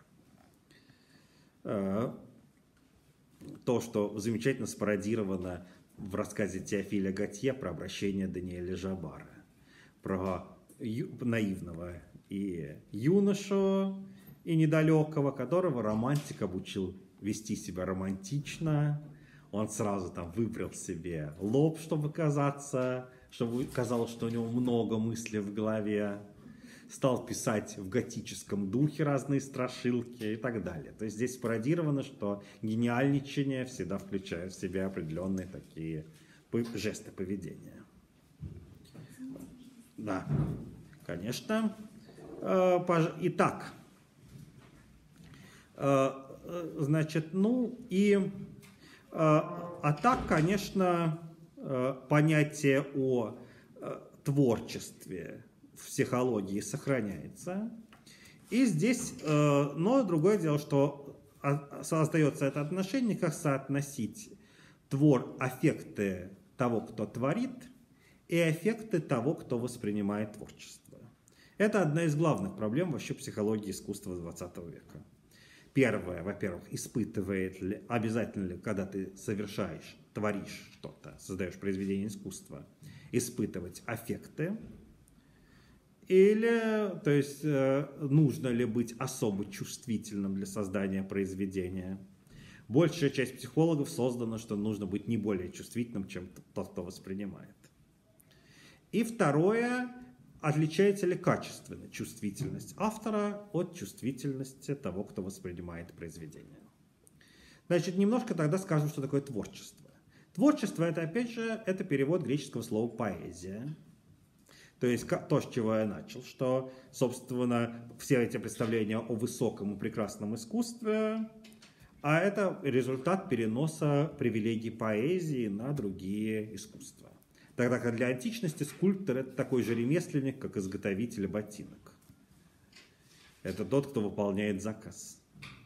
То, что замечательно спародировано в рассказе Теофиля Готье про обращение Даниэля Жабара, про ю- наивного и юношу, и недалекого, которого романтик обучил вести себя романтично. Он сразу там выбрал себе лоб, чтобы казаться, чтобы казалось, что у него много мыслей в голове. Стал писать в готическом духе разные страшилки и так далее. То есть здесь пародировано, что гениальничание всегда включает в себя определенные такие жесты поведения. Да, конечно. Итак, значит, ну и... А так, конечно, понятие о творчестве в психологии сохраняется. И здесь, но другое дело, что создается это отношение, как соотносить твор, аффекты того, кто творит, и аффекты того, кто воспринимает творчество. Это одна из главных проблем вообще психологии искусства двадцатого века. Первое, во-первых, испытывает ли, обязательно ли, когда ты совершаешь, творишь что-то, создаешь произведение искусства, испытывать аффекты, или, то есть, нужно ли быть особо чувствительным для создания произведения. Большая часть психологов создана, что нужно быть не более чувствительным, чем тот, кто воспринимает. И второе, отличается ли качественно чувствительность автора от чувствительности того, кто воспринимает произведение. Значит, немножко тогда скажем, что такое творчество. Творчество, это, опять же, это перевод греческого слова «поэзия». То есть то, с чего я начал, что, собственно, все эти представления о высоком и прекрасном искусстве, а это результат переноса привилегий поэзии на другие искусства. Тогда как для античности скульптор – это такой же ремесленник, как изготовитель ботинок. Это тот, кто выполняет заказ.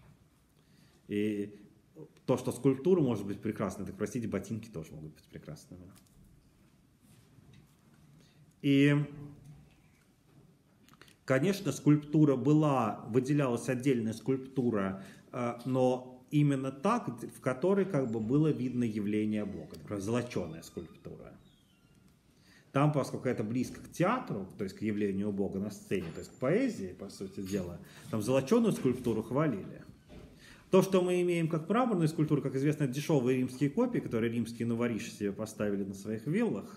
И то, что скульптура может быть прекрасной, так, простите, ботинки тоже могут быть прекрасными. И, конечно, скульптура была, выделялась отдельная скульптура, но именно так, в которой как бы было видно явление Бога. Например, золоченая скульптура. Там, поскольку это близко к театру, то есть к явлению Бога на сцене, то есть к поэзии, по сути дела, там золоченую скульптуру хвалили. То, что мы имеем как мраморную скульптуру, как известно, это дешевые римские копии, которые римские новориши себе поставили на своих виллах,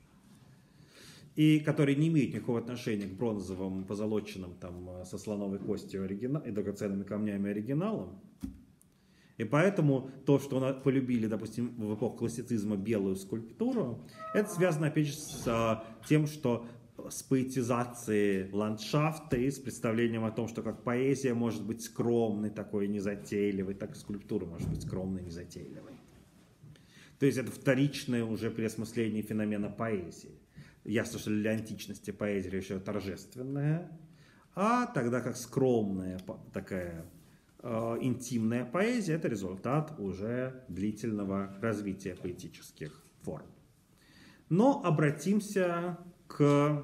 и которые не имеют никакого отношения к бронзовым, позолоченным там, со слоновой костью оригинал, и драгоценными камнями оригиналам. И поэтому то, что полюбили, допустим, в эпоху классицизма белую скульптуру, это связано, опять же, с тем, что с поэтизацией ландшафта и с представлением о том, что как поэзия может быть скромной, такой незатейливой, так и скульптура может быть скромной, незатейливой. То есть это вторичное уже переосмысление феномена поэзии. Ясно, что для античности поэзия еще торжественная, а тогда как скромная такая интимная поэзия – это результат уже длительного развития поэтических форм. Но обратимся к,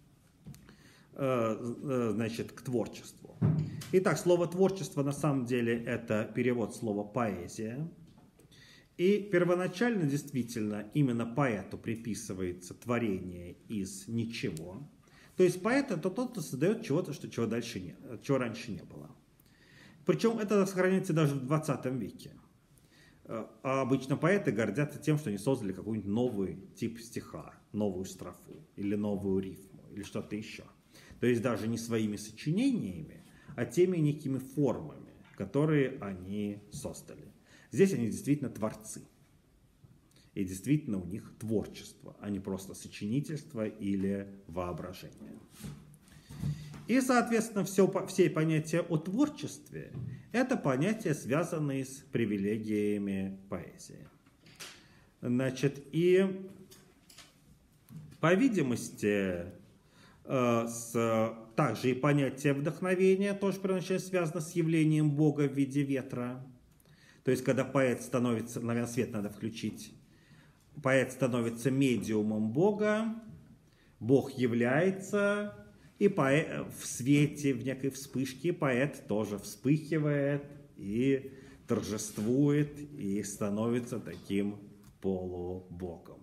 значит, к творчеству. Итак, слово «творчество» на самом деле это перевод слова «поэзия». И первоначально действительно именно поэту приписывается творение из ничего. То есть поэт – это тот, кто создает чего-то, что чего, дальше не, чего раньше не было. Причем это сохраняется даже в двадцатом веке. А обычно поэты гордятся тем, что они создали какой-нибудь новый тип стиха, новую строфу или новую рифму или что-то еще. То есть даже не своими сочинениями, а теми некими формами, которые они создали. Здесь они действительно творцы. И действительно у них творчество, а не просто сочинительство или воображение. И, соответственно, все, все понятия о творчестве – это понятия, связанные с привилегиями поэзии. Значит, и, по видимости, с, также и понятие вдохновения тоже первоначально связано с явлением Бога в виде ветра. То есть, когда поэт становится, наверное, свет надо включить, поэт становится медиумом Бога, Бог является, и поэт, в свете, в некой вспышке, поэт тоже вспыхивает и торжествует, и становится таким полубогом.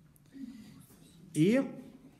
И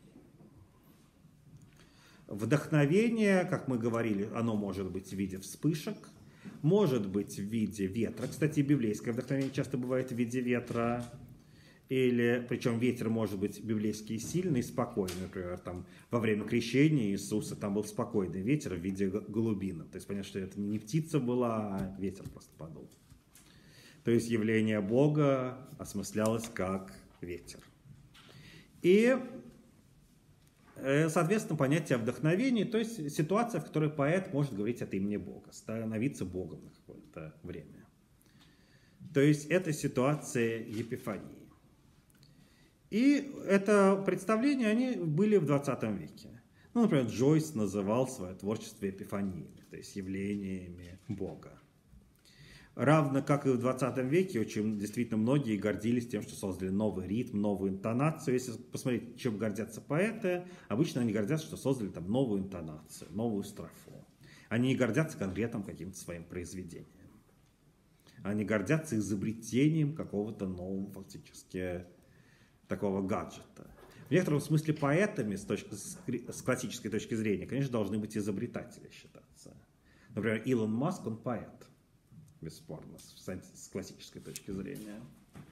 вдохновение, как мы говорили, оно может быть в виде вспышек, может быть в виде ветра. Кстати, библейское вдохновение часто бывает в виде ветра. Или, причем ветер может быть библейский сильный и спокойный. Например, там, во время крещения Иисуса там был спокойный ветер в виде голубины. То есть понятно, что это не птица была, а ветер просто подул. То есть явление Бога осмыслялось как ветер. И, соответственно, понятие вдохновения, то есть ситуация, в которой поэт может говорить от имени Бога, становиться Богом на какое-то время. То есть это ситуация епифании. И это представления, они были в двадцатом веке. Ну, например, Джойс называл свое творчество эпифаниями, то есть явлениями Бога. Равно как и в двадцатом веке, очень действительно многие гордились тем, что создали новый ритм, новую интонацию. Если посмотреть, чем гордятся поэты, обычно они гордятся, что создали там новую интонацию, новую строфу. Они не гордятся конкретным каким-то своим произведением. Они гордятся изобретением какого-то нового фактически такого гаджета. В некотором смысле поэтами с, точки, с классической точки зрения, конечно, должны быть изобретатели считаться. Например, Илон Маск, он поэт, бесспорно, с, с классической точки зрения.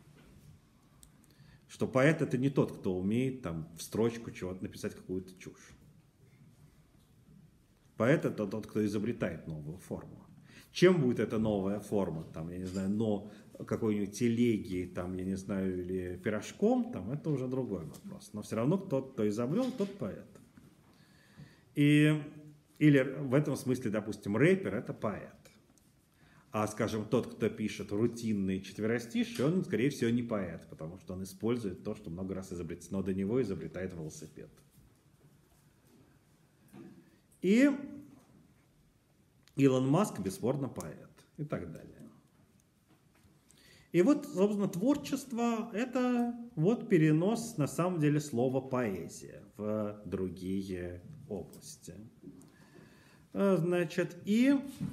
Что поэт — это не тот, кто умеет там в строчку чего-то написать какую-то чушь. Поэт — это тот, кто изобретает новую форму. Чем будет эта новая форма, там, я не знаю, но какой-нибудь телеги, там, я не знаю, или пирожком, там, это уже другой вопрос. Но все равно тот, кто изобрел, тот поэт. И, или в этом смысле, допустим, рэпер — это поэт. А, скажем, тот, кто пишет рутинные четверостишие, он, скорее всего, не поэт, потому что он использует то, что много раз изобретено до него, изобретает велосипед. И Илон Маск, бесспорно, поэт и так далее. И вот, собственно, творчество — это вот перенос, на самом деле, слова поэзия в другие области. Значит, и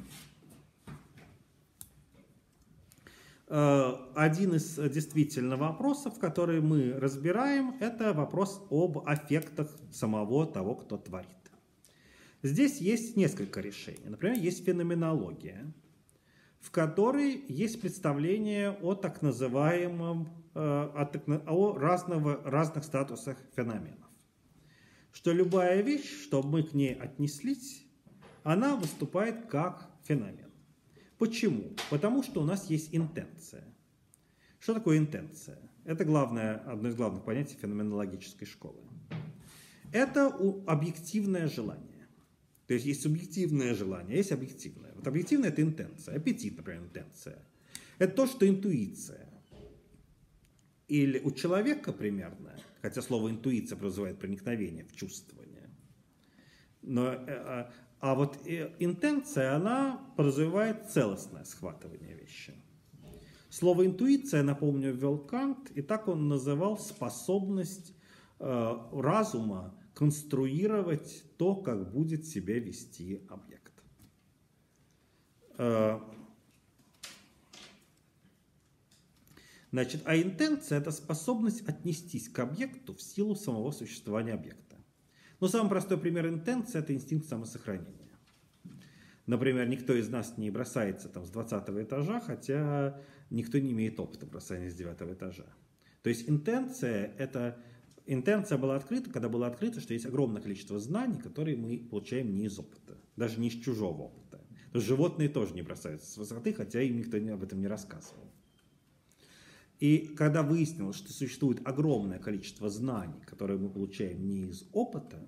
один из действительно вопросов, которые мы разбираем, это вопрос об аффектах самого того, кто творит. Здесь есть несколько решений. Например, есть феноменология, в которой есть представление о так называемом, о, так, о разного, разных статусах феноменов. Что любая вещь, чтобы мы к ней отнеслись, она выступает как феномен. Почему? Потому что у нас есть интенция. Что такое интенция? Это главное, одно из главных понятий феноменологической школы. Это объективное желание. То есть есть субъективное желание, есть объективное. Вот объективное — это интенция, аппетит, например, интенция. Это то, что интуиция. Или у человека примерно, хотя слово интуиция подразумевает проникновение в чувствование. Но, а, а вот интенция, она подразумевает целостное схватывание вещи. Слово интуиция, напомню, ввел Кант, и так он называл способность э, разума конструировать то, как будет себя вести объект. Значит, а интенция — это способность отнестись к объекту в силу самого существования объекта. Но самый простой пример интенции — это инстинкт самосохранения. Например, никто из нас не бросается там, с двадцатого этажа, хотя никто не имеет опыта бросания с девятого этажа. То есть интенция — это... Интенция была открыта, когда было открыто, что есть огромное количество знаний, которые мы получаем не из опыта, даже не из чужого опыта. То есть животные тоже не бросаются с высоты, хотя им никто об этом не рассказывал. И когда выяснилось, что существует огромное количество знаний, которые мы получаем не из опыта,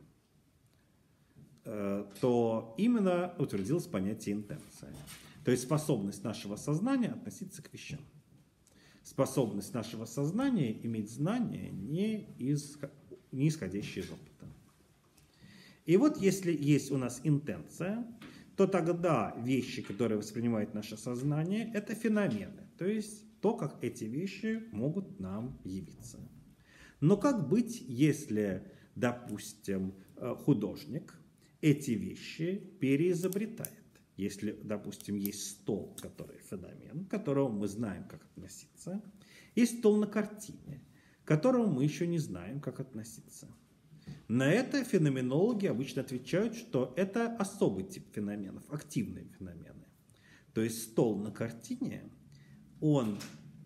то именно утвердилось понятие интенция. То есть способность нашего сознания относиться к вещам. Способность нашего сознания иметь знания, не, из, не исходящие из опыта. И вот если есть у нас интенция, то тогда вещи, которые воспринимает наше сознание, это феномены. То есть то, как эти вещи могут нам явиться. Но как быть, если, допустим, художник эти вещи переизобретает? Если, допустим, есть стол, который феномен, к которому мы знаем, как относиться, есть стол на картине, к которому мы еще не знаем, как относиться. На это феноменологи обычно отвечают, что это особый тип феноменов, активные феномены. То есть стол на картине, он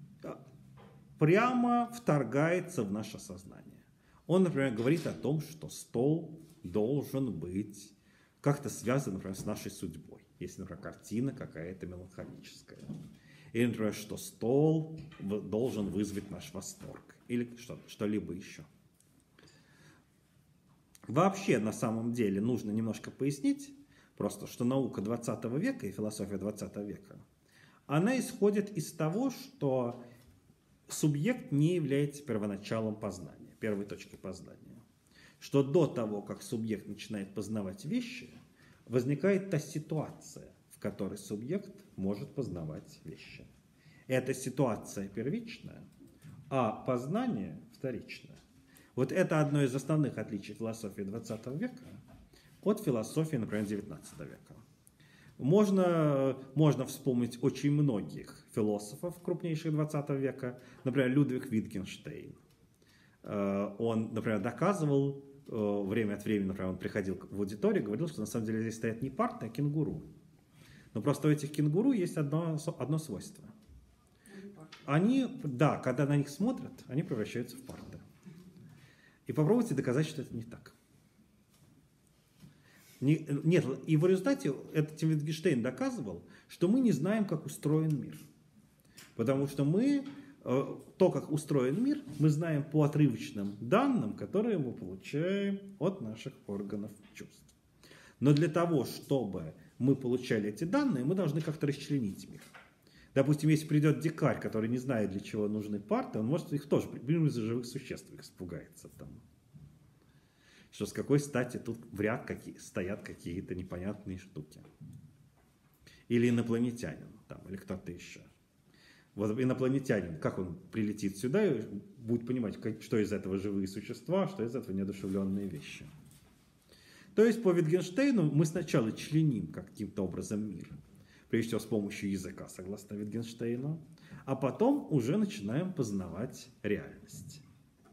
прямо вторгается в наше сознание. Он, например, говорит о том, что стол должен быть как-то связан, например, с нашей судьбой. Если, например, картина какая-то меланхолическая. Или, например, что стол должен вызвать наш восторг. Или что-либо еще. Вообще, на самом деле, нужно немножко пояснить, просто, что наука двадцатого века и философия двадцатого века, она исходит из того, что субъект не является первоначалом познания. первой точки познания, что до того, как субъект начинает познавать вещи, возникает та ситуация, в которой субъект может познавать вещи. Эта ситуация первичная, а познание вторичное. Вот это одно из основных отличий философии двадцатого века от философии, например, девятнадцатого века. Можно, можно вспомнить очень многих философов крупнейших двадцатого века, например, Людвиг Витгенштейн. Он, например, доказывал время от времени, например, он приходил в аудиторию и говорил, что на самом деле здесь стоят не парты, а кенгуру. Но просто у этих кенгуру есть одно, одно свойство. Они, да, когда на них смотрят, они превращаются в парты. И попробуйте доказать, что это не так. Не, нет, и в результате этот Витгенштейн доказывал, что мы не знаем, как устроен мир. Потому что мы, то, как устроен мир, мы знаем по отрывочным данным, которые мы получаем от наших органов чувств. Но для того, чтобы мы получали эти данные, мы должны как-то расчленить мир. Допустим, если придет дикарь, который не знает, для чего нужны парты, он может их тоже, примерно из-за живых существ, их испугается там. Что с какой стати тут в ряд какие, стоят какие-то непонятные штуки. Или инопланетянин, там, или кто-то еще. Вот инопланетянин, как он прилетит сюда и будет понимать, как, что из этого живые существа, что из этого неодушевленные вещи. То есть по Витгенштейну мы сначала членим каким-то образом мир, прежде всего с помощью языка, согласно Витгенштейну, а потом уже начинаем познавать реальность.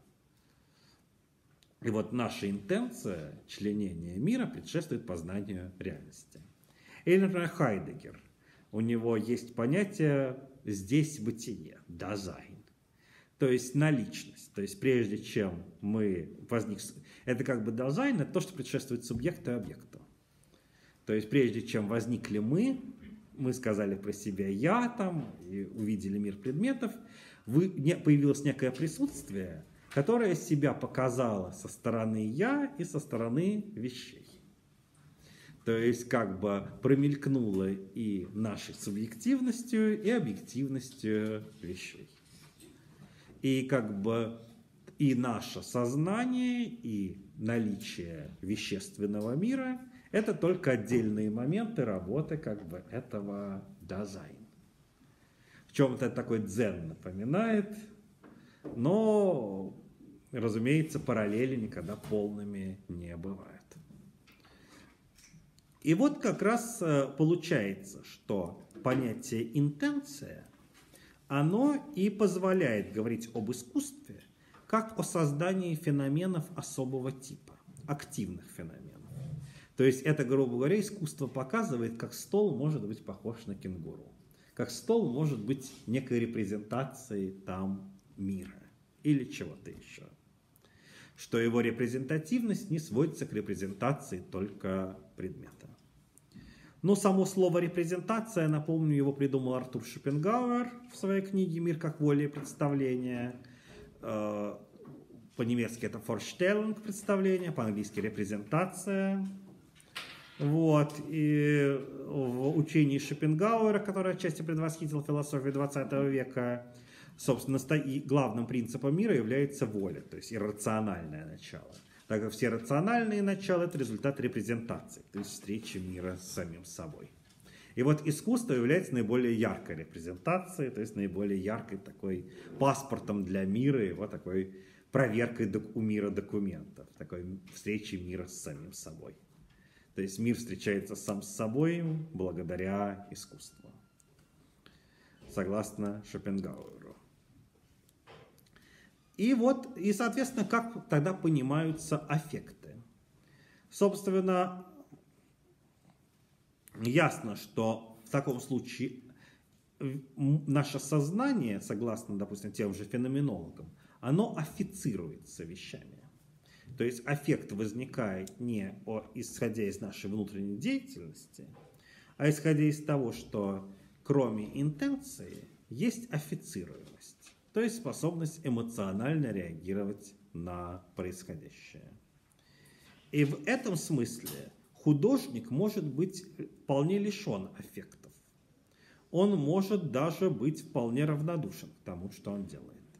И вот наша интенция членения мира предшествует познанию реальности. Или, например, Хайдеггер. У него есть понятие «здесь бытие», «дазайн». То есть наличность. То есть прежде чем мы возник... Это как бы дазайн, это то, что предшествует субъекту и объекту. То есть прежде чем возникли мы, мы сказали про себя «я» там, и увидели мир предметов, вы... появилось некое присутствие, которое себя показало со стороны «я» и со стороны вещей. То есть как бы промелькнуло и нашей субъективностью, и объективностью вещей. И как бы и наше сознание, и наличие вещественного мира – это только отдельные моменты работы как бы этого дазайн. В чем-то это такой дзен напоминает, но, разумеется, параллели никогда полными не бывают. И вот как раз получается, что понятие интенция, оно и позволяет говорить об искусстве как о создании феноменов особого типа, активных феноменов. То есть это, грубо говоря, искусство показывает, как стол может быть похож на кенгуру, как стол может быть некой репрезентацией там мира или чего-то еще. Что его репрезентативность не сводится к репрезентации только предмета. Но само слово «репрезентация», напомню, его придумал Артур Шопенгауэр в своей книге «Мир как воля и представление». По-немецки это «Vorstellung» – представление, по-английски «репрезентация». Вот. И в учении Шопенгауэра, которое отчасти предвосхитило философию двадцатого века, собственно, главным принципом мира является воля, то есть иррациональное начало. Так как все рациональные начала – это результат репрезентации, то есть встречи мира с самим собой. И вот искусство является наиболее яркой репрезентацией, то есть наиболее яркой такой паспортом для мира, его такой проверкой у мира документов, такой встречей мира с самим собой. То есть мир встречается сам с собой благодаря искусству, согласно Шопенгауэру. И вот, и, соответственно, как тогда понимаются аффекты? Собственно, ясно, что в таком случае наше сознание, согласно, допустим, тем же феноменологам, оно аффицируется вещами. То есть аффект возникает не исходя из нашей внутренней деятельности, а исходя из того, что кроме интенции есть аффицируемость. То есть способность эмоционально реагировать на происходящее. И в этом смысле художник может быть вполне лишен аффектов. Он может даже быть вполне равнодушен к тому, что он делает.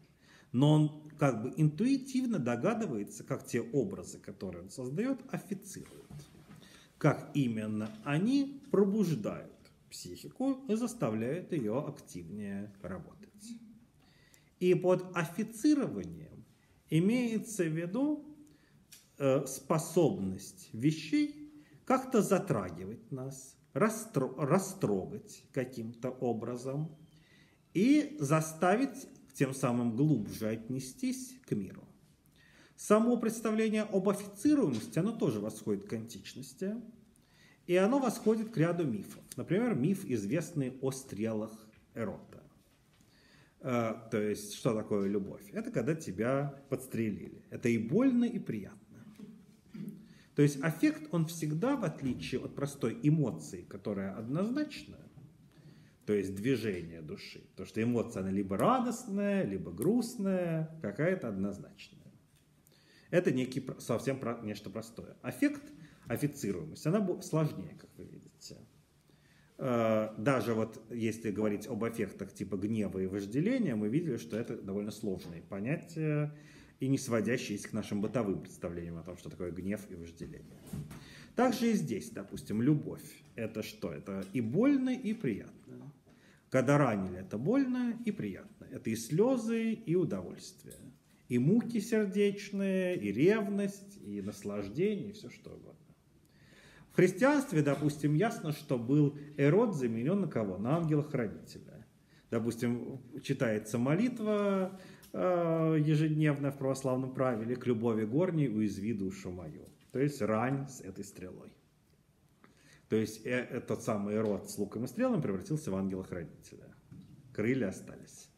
но он как бы интуитивно догадывается, как те образы, которые он создает, официруют. Как именно они пробуждают психику и заставляют ее активнее работать. И под офицированием имеется в виду э, способность вещей как-то затрагивать нас, растро- растрогать каким-то образом и заставить тем самым глубже отнестись к миру. Само представление об официруемости, оно тоже восходит к античности, и оно восходит к ряду мифов. Например, миф, известный о стрелах Эрота. То есть, что такое любовь? Это когда тебя подстрелили. Это и больно, и приятно. То есть, аффект, он всегда, в отличие от простой эмоции, которая однозначна, то есть движение души. Потому что эмоция, она либо радостная, либо грустная, какая-то однозначная. Это некий, совсем нечто простое. Аффект, официруемость, она сложнее, как вы видите. Даже вот если говорить об аффектах типа гнева и вожделения, мы видели, что это довольно сложные понятия и не сводящиеся к нашим бытовым представлениям о том, что такое гнев и вожделение. Также и здесь, допустим, любовь. Это что? Это и больно, и приятно. Когда ранили, это больно и приятно. Это и слезы, и удовольствие. И муки сердечные, и ревность, и наслаждение, и все что угодно. В христианстве, допустим, ясно, что был Эрот заменен на кого? На ангела-хранителя. Допустим, читается молитва э, ежедневно в православном правиле «К любови горней уязви душу мою». То есть рань с этой стрелой. То есть э, этот самый Эрот с луком и стрелами превратился в ангела-хранителя. Крылья остались.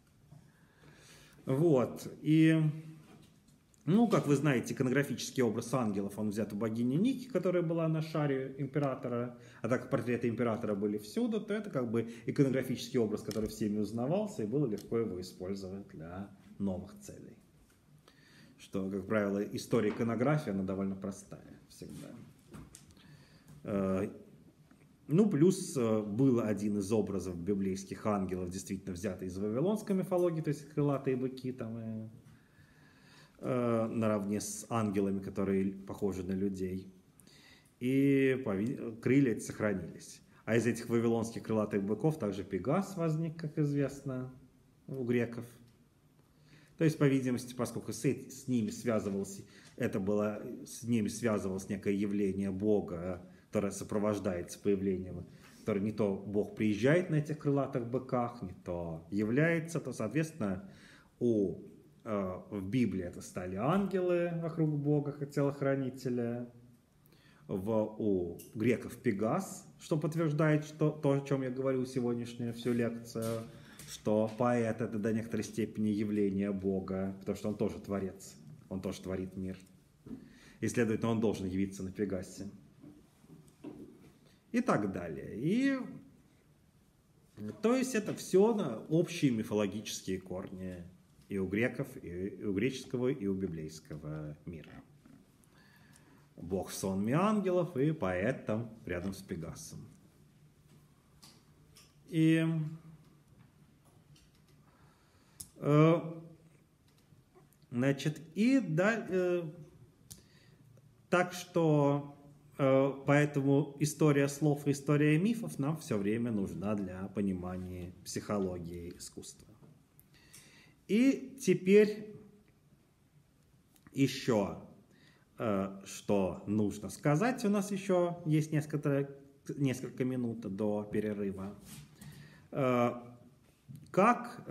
Вот. И, ну, как вы знаете, иконографический образ ангелов, он взят у богини Ники, которая была на шаре императора. А так как портреты императора были всюду, то это как бы иконографический образ, который всеми узнавался, и было легко его использовать для новых целей. Что, как правило, история иконографии, она довольно простая всегда. Ну, плюс был один из образов библейских ангелов, действительно взятый из вавилонской мифологии, то есть крылатые быки там, и, э, наравне с ангелами, которые похожи на людей. И крылья эти сохранились. А из этих вавилонских крылатых быков также Пегас возник, как известно, у греков. То есть, по видимости, поскольку с, с ними связывалось, это было, с ними связывалось некое явление Бога, которое сопровождается появлением, который не то Бог приезжает на этих крылатых быках, не то является, то, соответственно, у, э, в Библии это стали ангелы вокруг Бога, как телохранителя, в, у греков Пегас, что подтверждает что, то, о чем я говорил сегодняшнюю всю лекцию, что поэт — это до некоторой степени явление Бога, потому что он тоже творец, он тоже творит мир. И, следовательно, он должен явиться на Пегасе. И так далее. И, то есть это все на общие мифологические корни и у греков, и у греческого, и у библейского мира. Бог в сонме ангелов и поэт там рядом с Пегасом. И э, значит, и да, э, так что поэтому история слов и история мифов нам все время нужна для понимания психологии искусства. И теперь еще, что нужно сказать. У нас еще есть несколько, несколько минут до перерыва. Как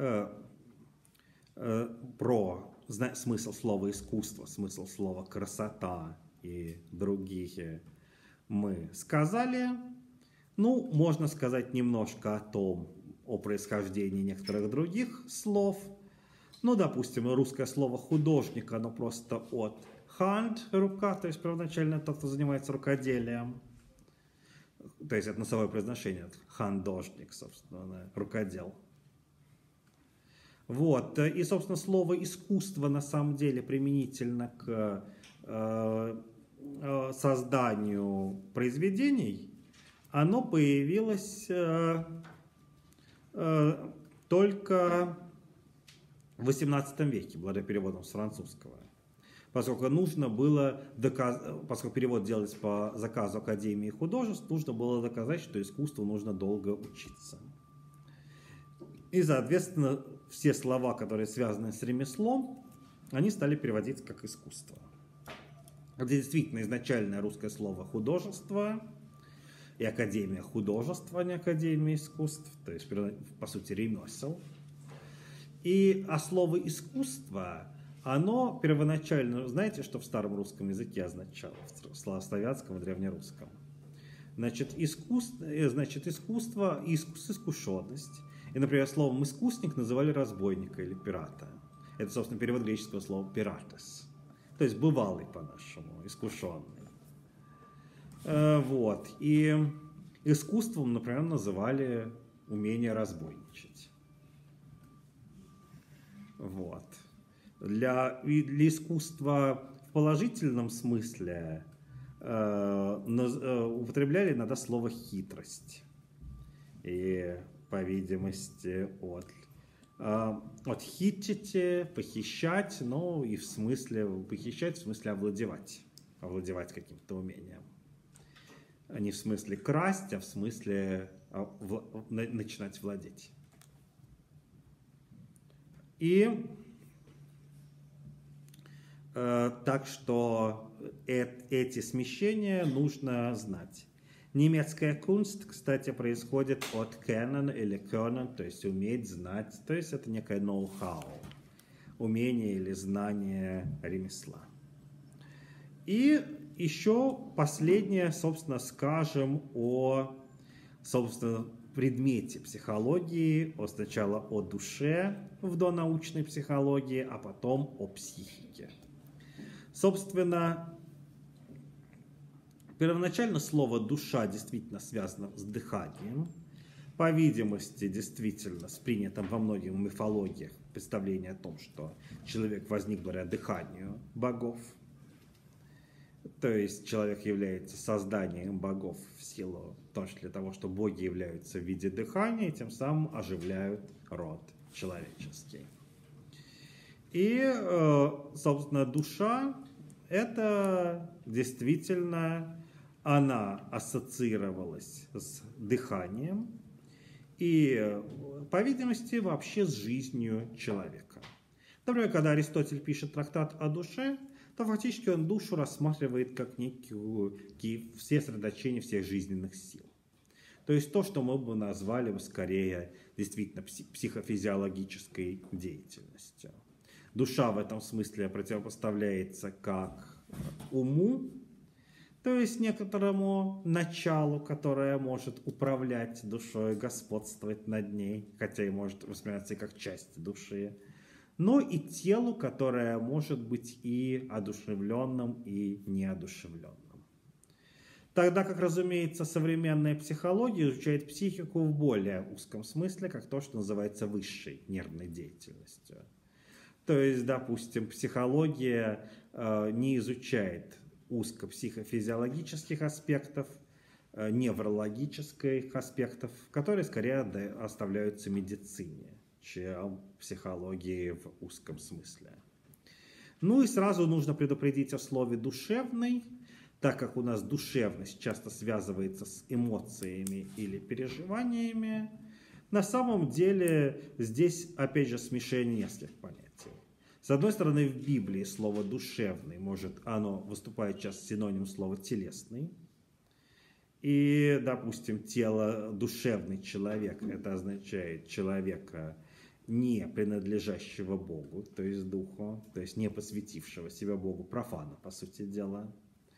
про смысл слова искусство, смысл слова красота и другие мы сказали. Ну, можно сказать немножко о том, о происхождении некоторых других слов. Ну, допустим, русское слово художник, оно просто от hand, рука, то есть первоначально тот, кто занимается рукоделием. То есть это носовое произношение, хандожник, собственно, рукодел. Вот, и, собственно, слово искусство на самом деле применительно к э, созданию произведений, оно появилось э, э, только в восемнадцатом веке, благодаря переводам с французского. Поскольку нужно было доказ... поскольку перевод делался по заказу Академии художеств, нужно было доказать, что искусству нужно долго учиться. И, соответственно, все слова, которые связаны с ремеслом, они стали переводиться как искусство. Это действительно изначальное русское слово «художество» и Академия художеств, а не Академия искусств, то есть, по сути, ремесел. И а слово «искусство», оно первоначально, знаете, что в старом русском языке означало, в славянском и древнерусском? Значит, искусство, значит, искусство, искус, искушенность. И, например, словом «искусник» называли разбойника или пирата. Это, собственно, перевод греческого слова «пиратес». То есть бывалый по-нашему, искушенный. Вот. И искусством, например, называли умение разбойничать. Вот. Для, для искусства в положительном смысле э, э, употребляли иногда слово «хитрость». И, по видимости, от, э, от хитите, похищать, но и в смысле похищать, в смысле овладевать, овладевать каким-то умением. Не в смысле красть, а в смысле в, начинать владеть. И э, так что э, эти смещения нужно знать. Немецкая кунст, кстати, происходит от kennen или können, то есть уметь, знать, то есть это некое ноу-хау, умение или знание ремесла. И еще последнее, собственно, скажем о, собственно, предмете психологии, сначала о душе в донаучной психологии, а потом о психике. Собственно, первоначально слово «душа» действительно связано с дыханием. По видимости, действительно, с принятым во многих мифологиях представление о том, что человек возник благодаря дыханию богов. То есть человек является созданием богов в силу того, что для того, что боги являются в виде дыхания, и тем самым оживляют род человеческий. И, собственно, душа – это действительно, она ассоциировалась с дыханием и, по видимости, вообще с жизнью человека. Например, когда Аристотель пишет трактат о душе, то фактически он душу рассматривает как некие все сосредоточения всех жизненных сил. То есть то, что мы бы назвали бы скорее действительно психофизиологической деятельностью. Душа в этом смысле противопоставляется как уму, то есть некоторому началу, которое может управлять душой, господствовать над ней, хотя и может восприниматься как часть души, но и телу, которое может быть и одушевленным, и неодушевленным. Тогда как, разумеется, современная психология изучает психику в более узком смысле, как то, что называется высшей нервной деятельностью. То есть, допустим, психология э, не изучает узко психофизиологических аспектов, э, неврологических аспектов, которые скорее оставляются медицине, чем психологии в узком смысле. Ну и сразу нужно предупредить о слове «душевный», так как у нас душевность часто связывается с эмоциями или переживаниями. На самом деле здесь, опять же, смешение нескольких понятий. С одной стороны, в Библии слово «душевный» может, оно выступает часто синоним слова «телесный». И, допустим, тело, душевный человек, это означает человека, не принадлежащего Богу, то есть духу, то есть не посвятившего себя Богу, профана, по сути дела.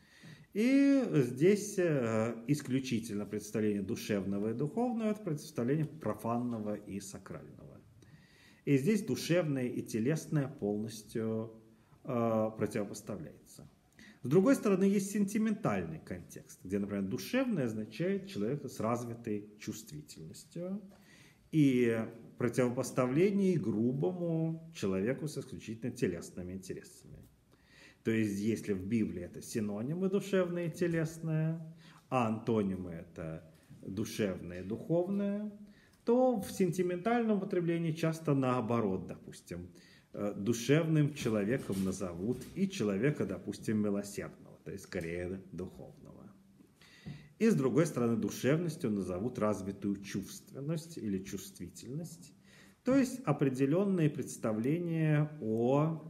И здесь исключительно представление душевного и духовного, это представление профанного и сакрального. И здесь душевное и телесное полностью э, противопоставляется. С другой стороны, есть сентиментальный контекст, где, например, душевное означает человека с развитой чувствительностью и противопоставление грубому человеку с исключительно телесными интересами. То есть, если в Библии это синонимы душевное и телесное, а антонимы это душевное и духовное, то в сентиментальном употреблении часто наоборот, допустим. душевным человеком назовут и человека, допустим, милосердного, то есть скорее духовного. И с другой стороны, душевностью назовут развитую чувственность или чувствительность, то есть определенные представления о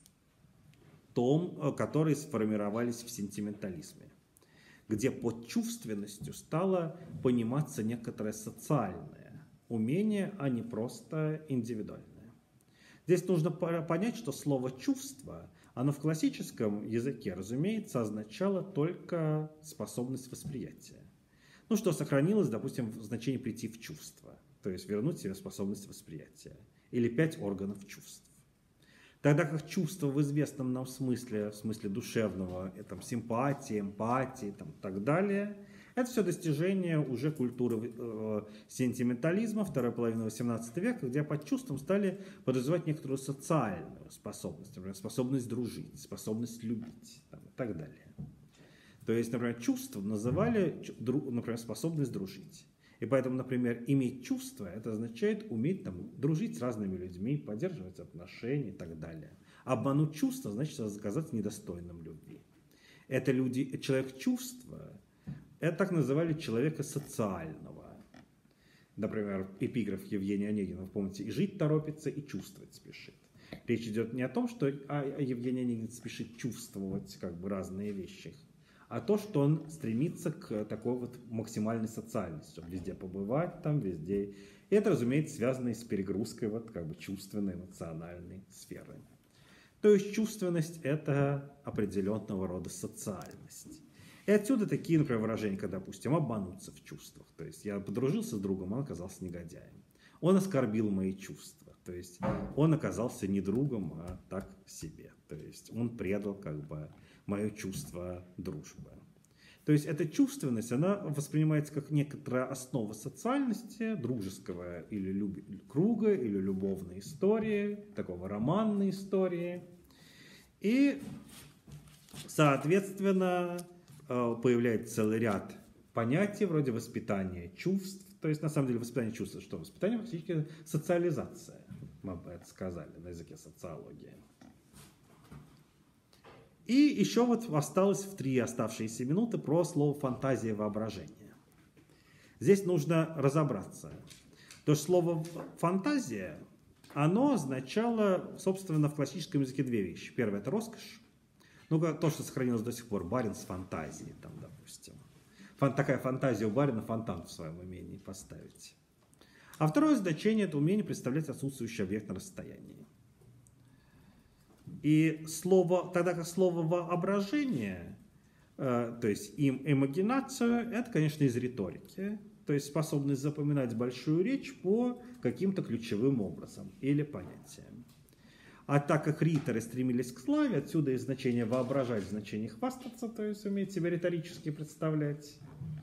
том, которые сформировались в сентиментализме, где под чувственностью стало пониматься некоторое социальное умение, а не просто индивидуальное. Здесь нужно понять, что слово «чувство», оно в классическом языке, разумеется, означало только способность восприятия. Ну, что сохранилось, допустим, в значении «прийти в чувство», то есть вернуть себе способность восприятия, или пять органов чувств. Тогда как чувство в известном нам смысле, в смысле душевного, это симпатии, эмпатии и так далее, это все достижение уже культуры э, сентиментализма второй половины восемнадцатого века, где под чувством стали подразумевать некоторую социальную способность, например, способность дружить, способность любить там, и так далее. То есть, например, чувство называли, например, способность дружить. И поэтому, например, иметь чувство, это означает уметь там, дружить с разными людьми, поддерживать отношения и так далее. Обмануть чувство значит оказаться недостойным любви. Это люди, человек чувства, это так называли человека социального. Например, эпиграф Евгения Онегина, вы помните, и жить торопится, и чувствовать спешит. Речь идет не о том, что Евгений Онегин спешит чувствовать как бы разные вещи, а то, что он стремится к такой вот максимальной социальности, чтобы везде побывать, там, везде. И это, разумеется, связано и с перегрузкой вот, как бы чувственной, эмоциональной сферы. То есть чувственность – это определенного рода социальность. И отсюда такие, например, выражения, как, допустим, обмануться в чувствах. То есть я подружился с другом, он оказался негодяем. Он оскорбил мои чувства. То есть он оказался не другом, а так себе. То есть он предал как бы мое чувство дружбы. То есть эта чувственность, она воспринимается как некоторая основа социальности, дружеского или люб... круга, или любовной истории, такого романной истории. И, соответственно, появляется целый ряд понятий вроде воспитания чувств. То есть, на самом деле, воспитание чувств, что воспитание фактически социализация, мы бы это сказали на языке социологии. И еще вот осталось в три оставшиеся минуты про слово «фантазия» и «воображение». Здесь нужно разобраться. То что слово «фантазия», оно означало, собственно, в классическом языке две вещи. Первое – это роскошь. Ну, то, что сохранилось до сих пор. Барин с фантазией, там, допустим. Фан, такая фантазия у барина — фонтан в своем умении поставить. А второе значение – это умение представлять отсутствующий объект на расстоянии. И слово, тогда как слово «воображение», э, то есть им имагинация, это, конечно, из риторики, то есть способность запоминать большую речь по каким-то ключевым образом или понятиям. А так как риторы стремились к славе, отсюда и значение «воображать», значение «хвастаться», то есть уметь себя риторически представлять,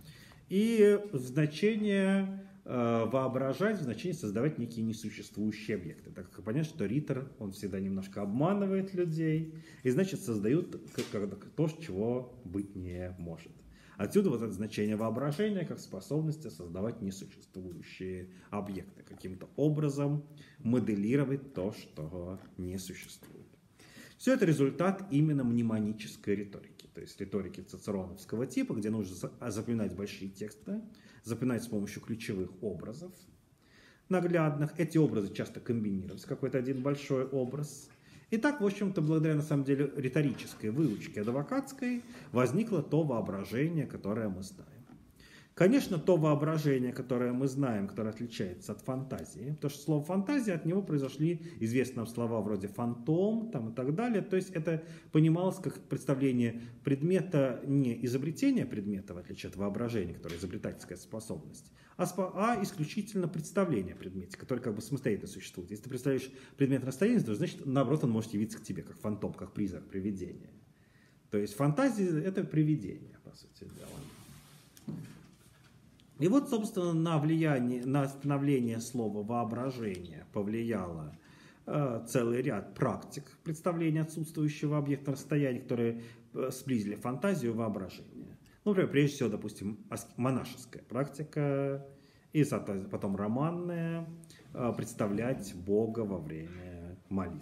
и значение воображать, в значении создавать некие несуществующие объекты. Так как понятно, что ритор, он всегда немножко обманывает людей, и значит создают то, чего быть не может. Отсюда вот это значение воображения как способности создавать несуществующие объекты, каким-то образом моделировать то, что не существует. Все это результат именно мнемонической риторики, то есть риторики цицероновского типа, где нужно запоминать большие тексты, запоминать с помощью ключевых образов наглядных. Эти образы часто комбинировались в какой-то один большой образ. И так, в общем-то, благодаря, на самом деле, риторической выучке адвокатской возникло то воображение, которое мы знаем. Конечно, то воображение, которое мы знаем, которое отличается от фантазии, потому что слово «фантазия», от него произошли известные нам слова вроде «фантом» там, и так далее. То есть это понималось как представление предмета, не изобретение предмета, в отличие от воображения, которое изобретательская способность, а, спо- а исключительно представление о предмете, который как бы самостоятельно существует. Если ты представляешь предмет на расстоянии, то значит, наоборот, он может явиться к тебе как фантом, как призрак, привидение. То есть фантазия – это привидение, по сути дела. И вот, собственно, на, влияние, на становление слова «воображение» повлияло э, целый ряд практик представления отсутствующего объекта расстояния, которые э, сблизили фантазию и воображение. Ну, например, прежде всего, допустим, монашеская практика, и потом романная, э, представлять Бога во время молитвы.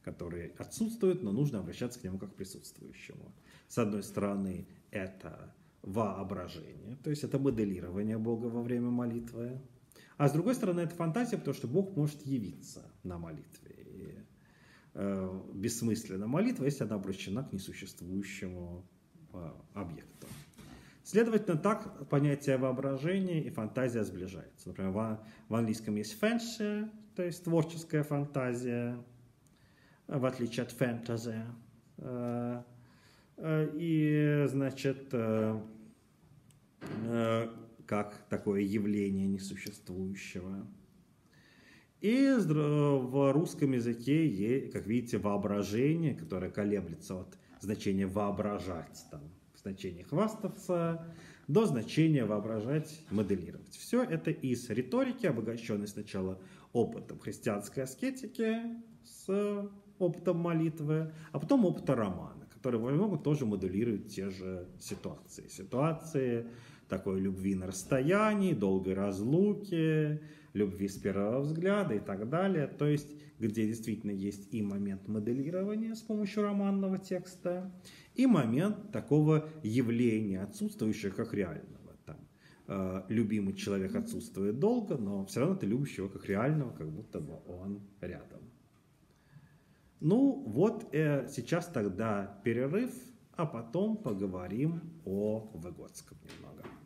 который отсутствует, но нужно обращаться к нему как к присутствующему. С одной стороны, это воображение, то есть это моделирование Бога во время молитвы. А с другой стороны, это фантазия, потому что Бог может явиться на молитве. И, э, бессмысленна молитва, если она обращена к несуществующему э, объекту. Следовательно, так понятие воображения и фантазия сближаются. Например, в, в английском есть fantasy, то есть творческая фантазия, в отличие от fantasy. Э, э, и, значит, э, э, как такое явление несуществующего. И в русском языке, как видите, воображение, которое колеблется от значения воображать, там, значение хвастаться, до значения воображать, моделировать. Все это из риторики, обогащенной сначала опытом христианской аскетики с опытом молитвы, а потом опыта романа, которые могут тоже моделировать те же ситуации. Ситуации такой любви на расстоянии, долгой разлуки, любви с первого взгляда и так далее. То есть, где действительно есть и момент моделирования с помощью романного текста, и момент такого явления, отсутствующего как реального. Там, э, любимый человек отсутствует долго, но все равно ты любишь его как реального, как будто бы он рядом. Ну вот э, сейчас тогда перерыв, а потом поговорим о Выготском немного.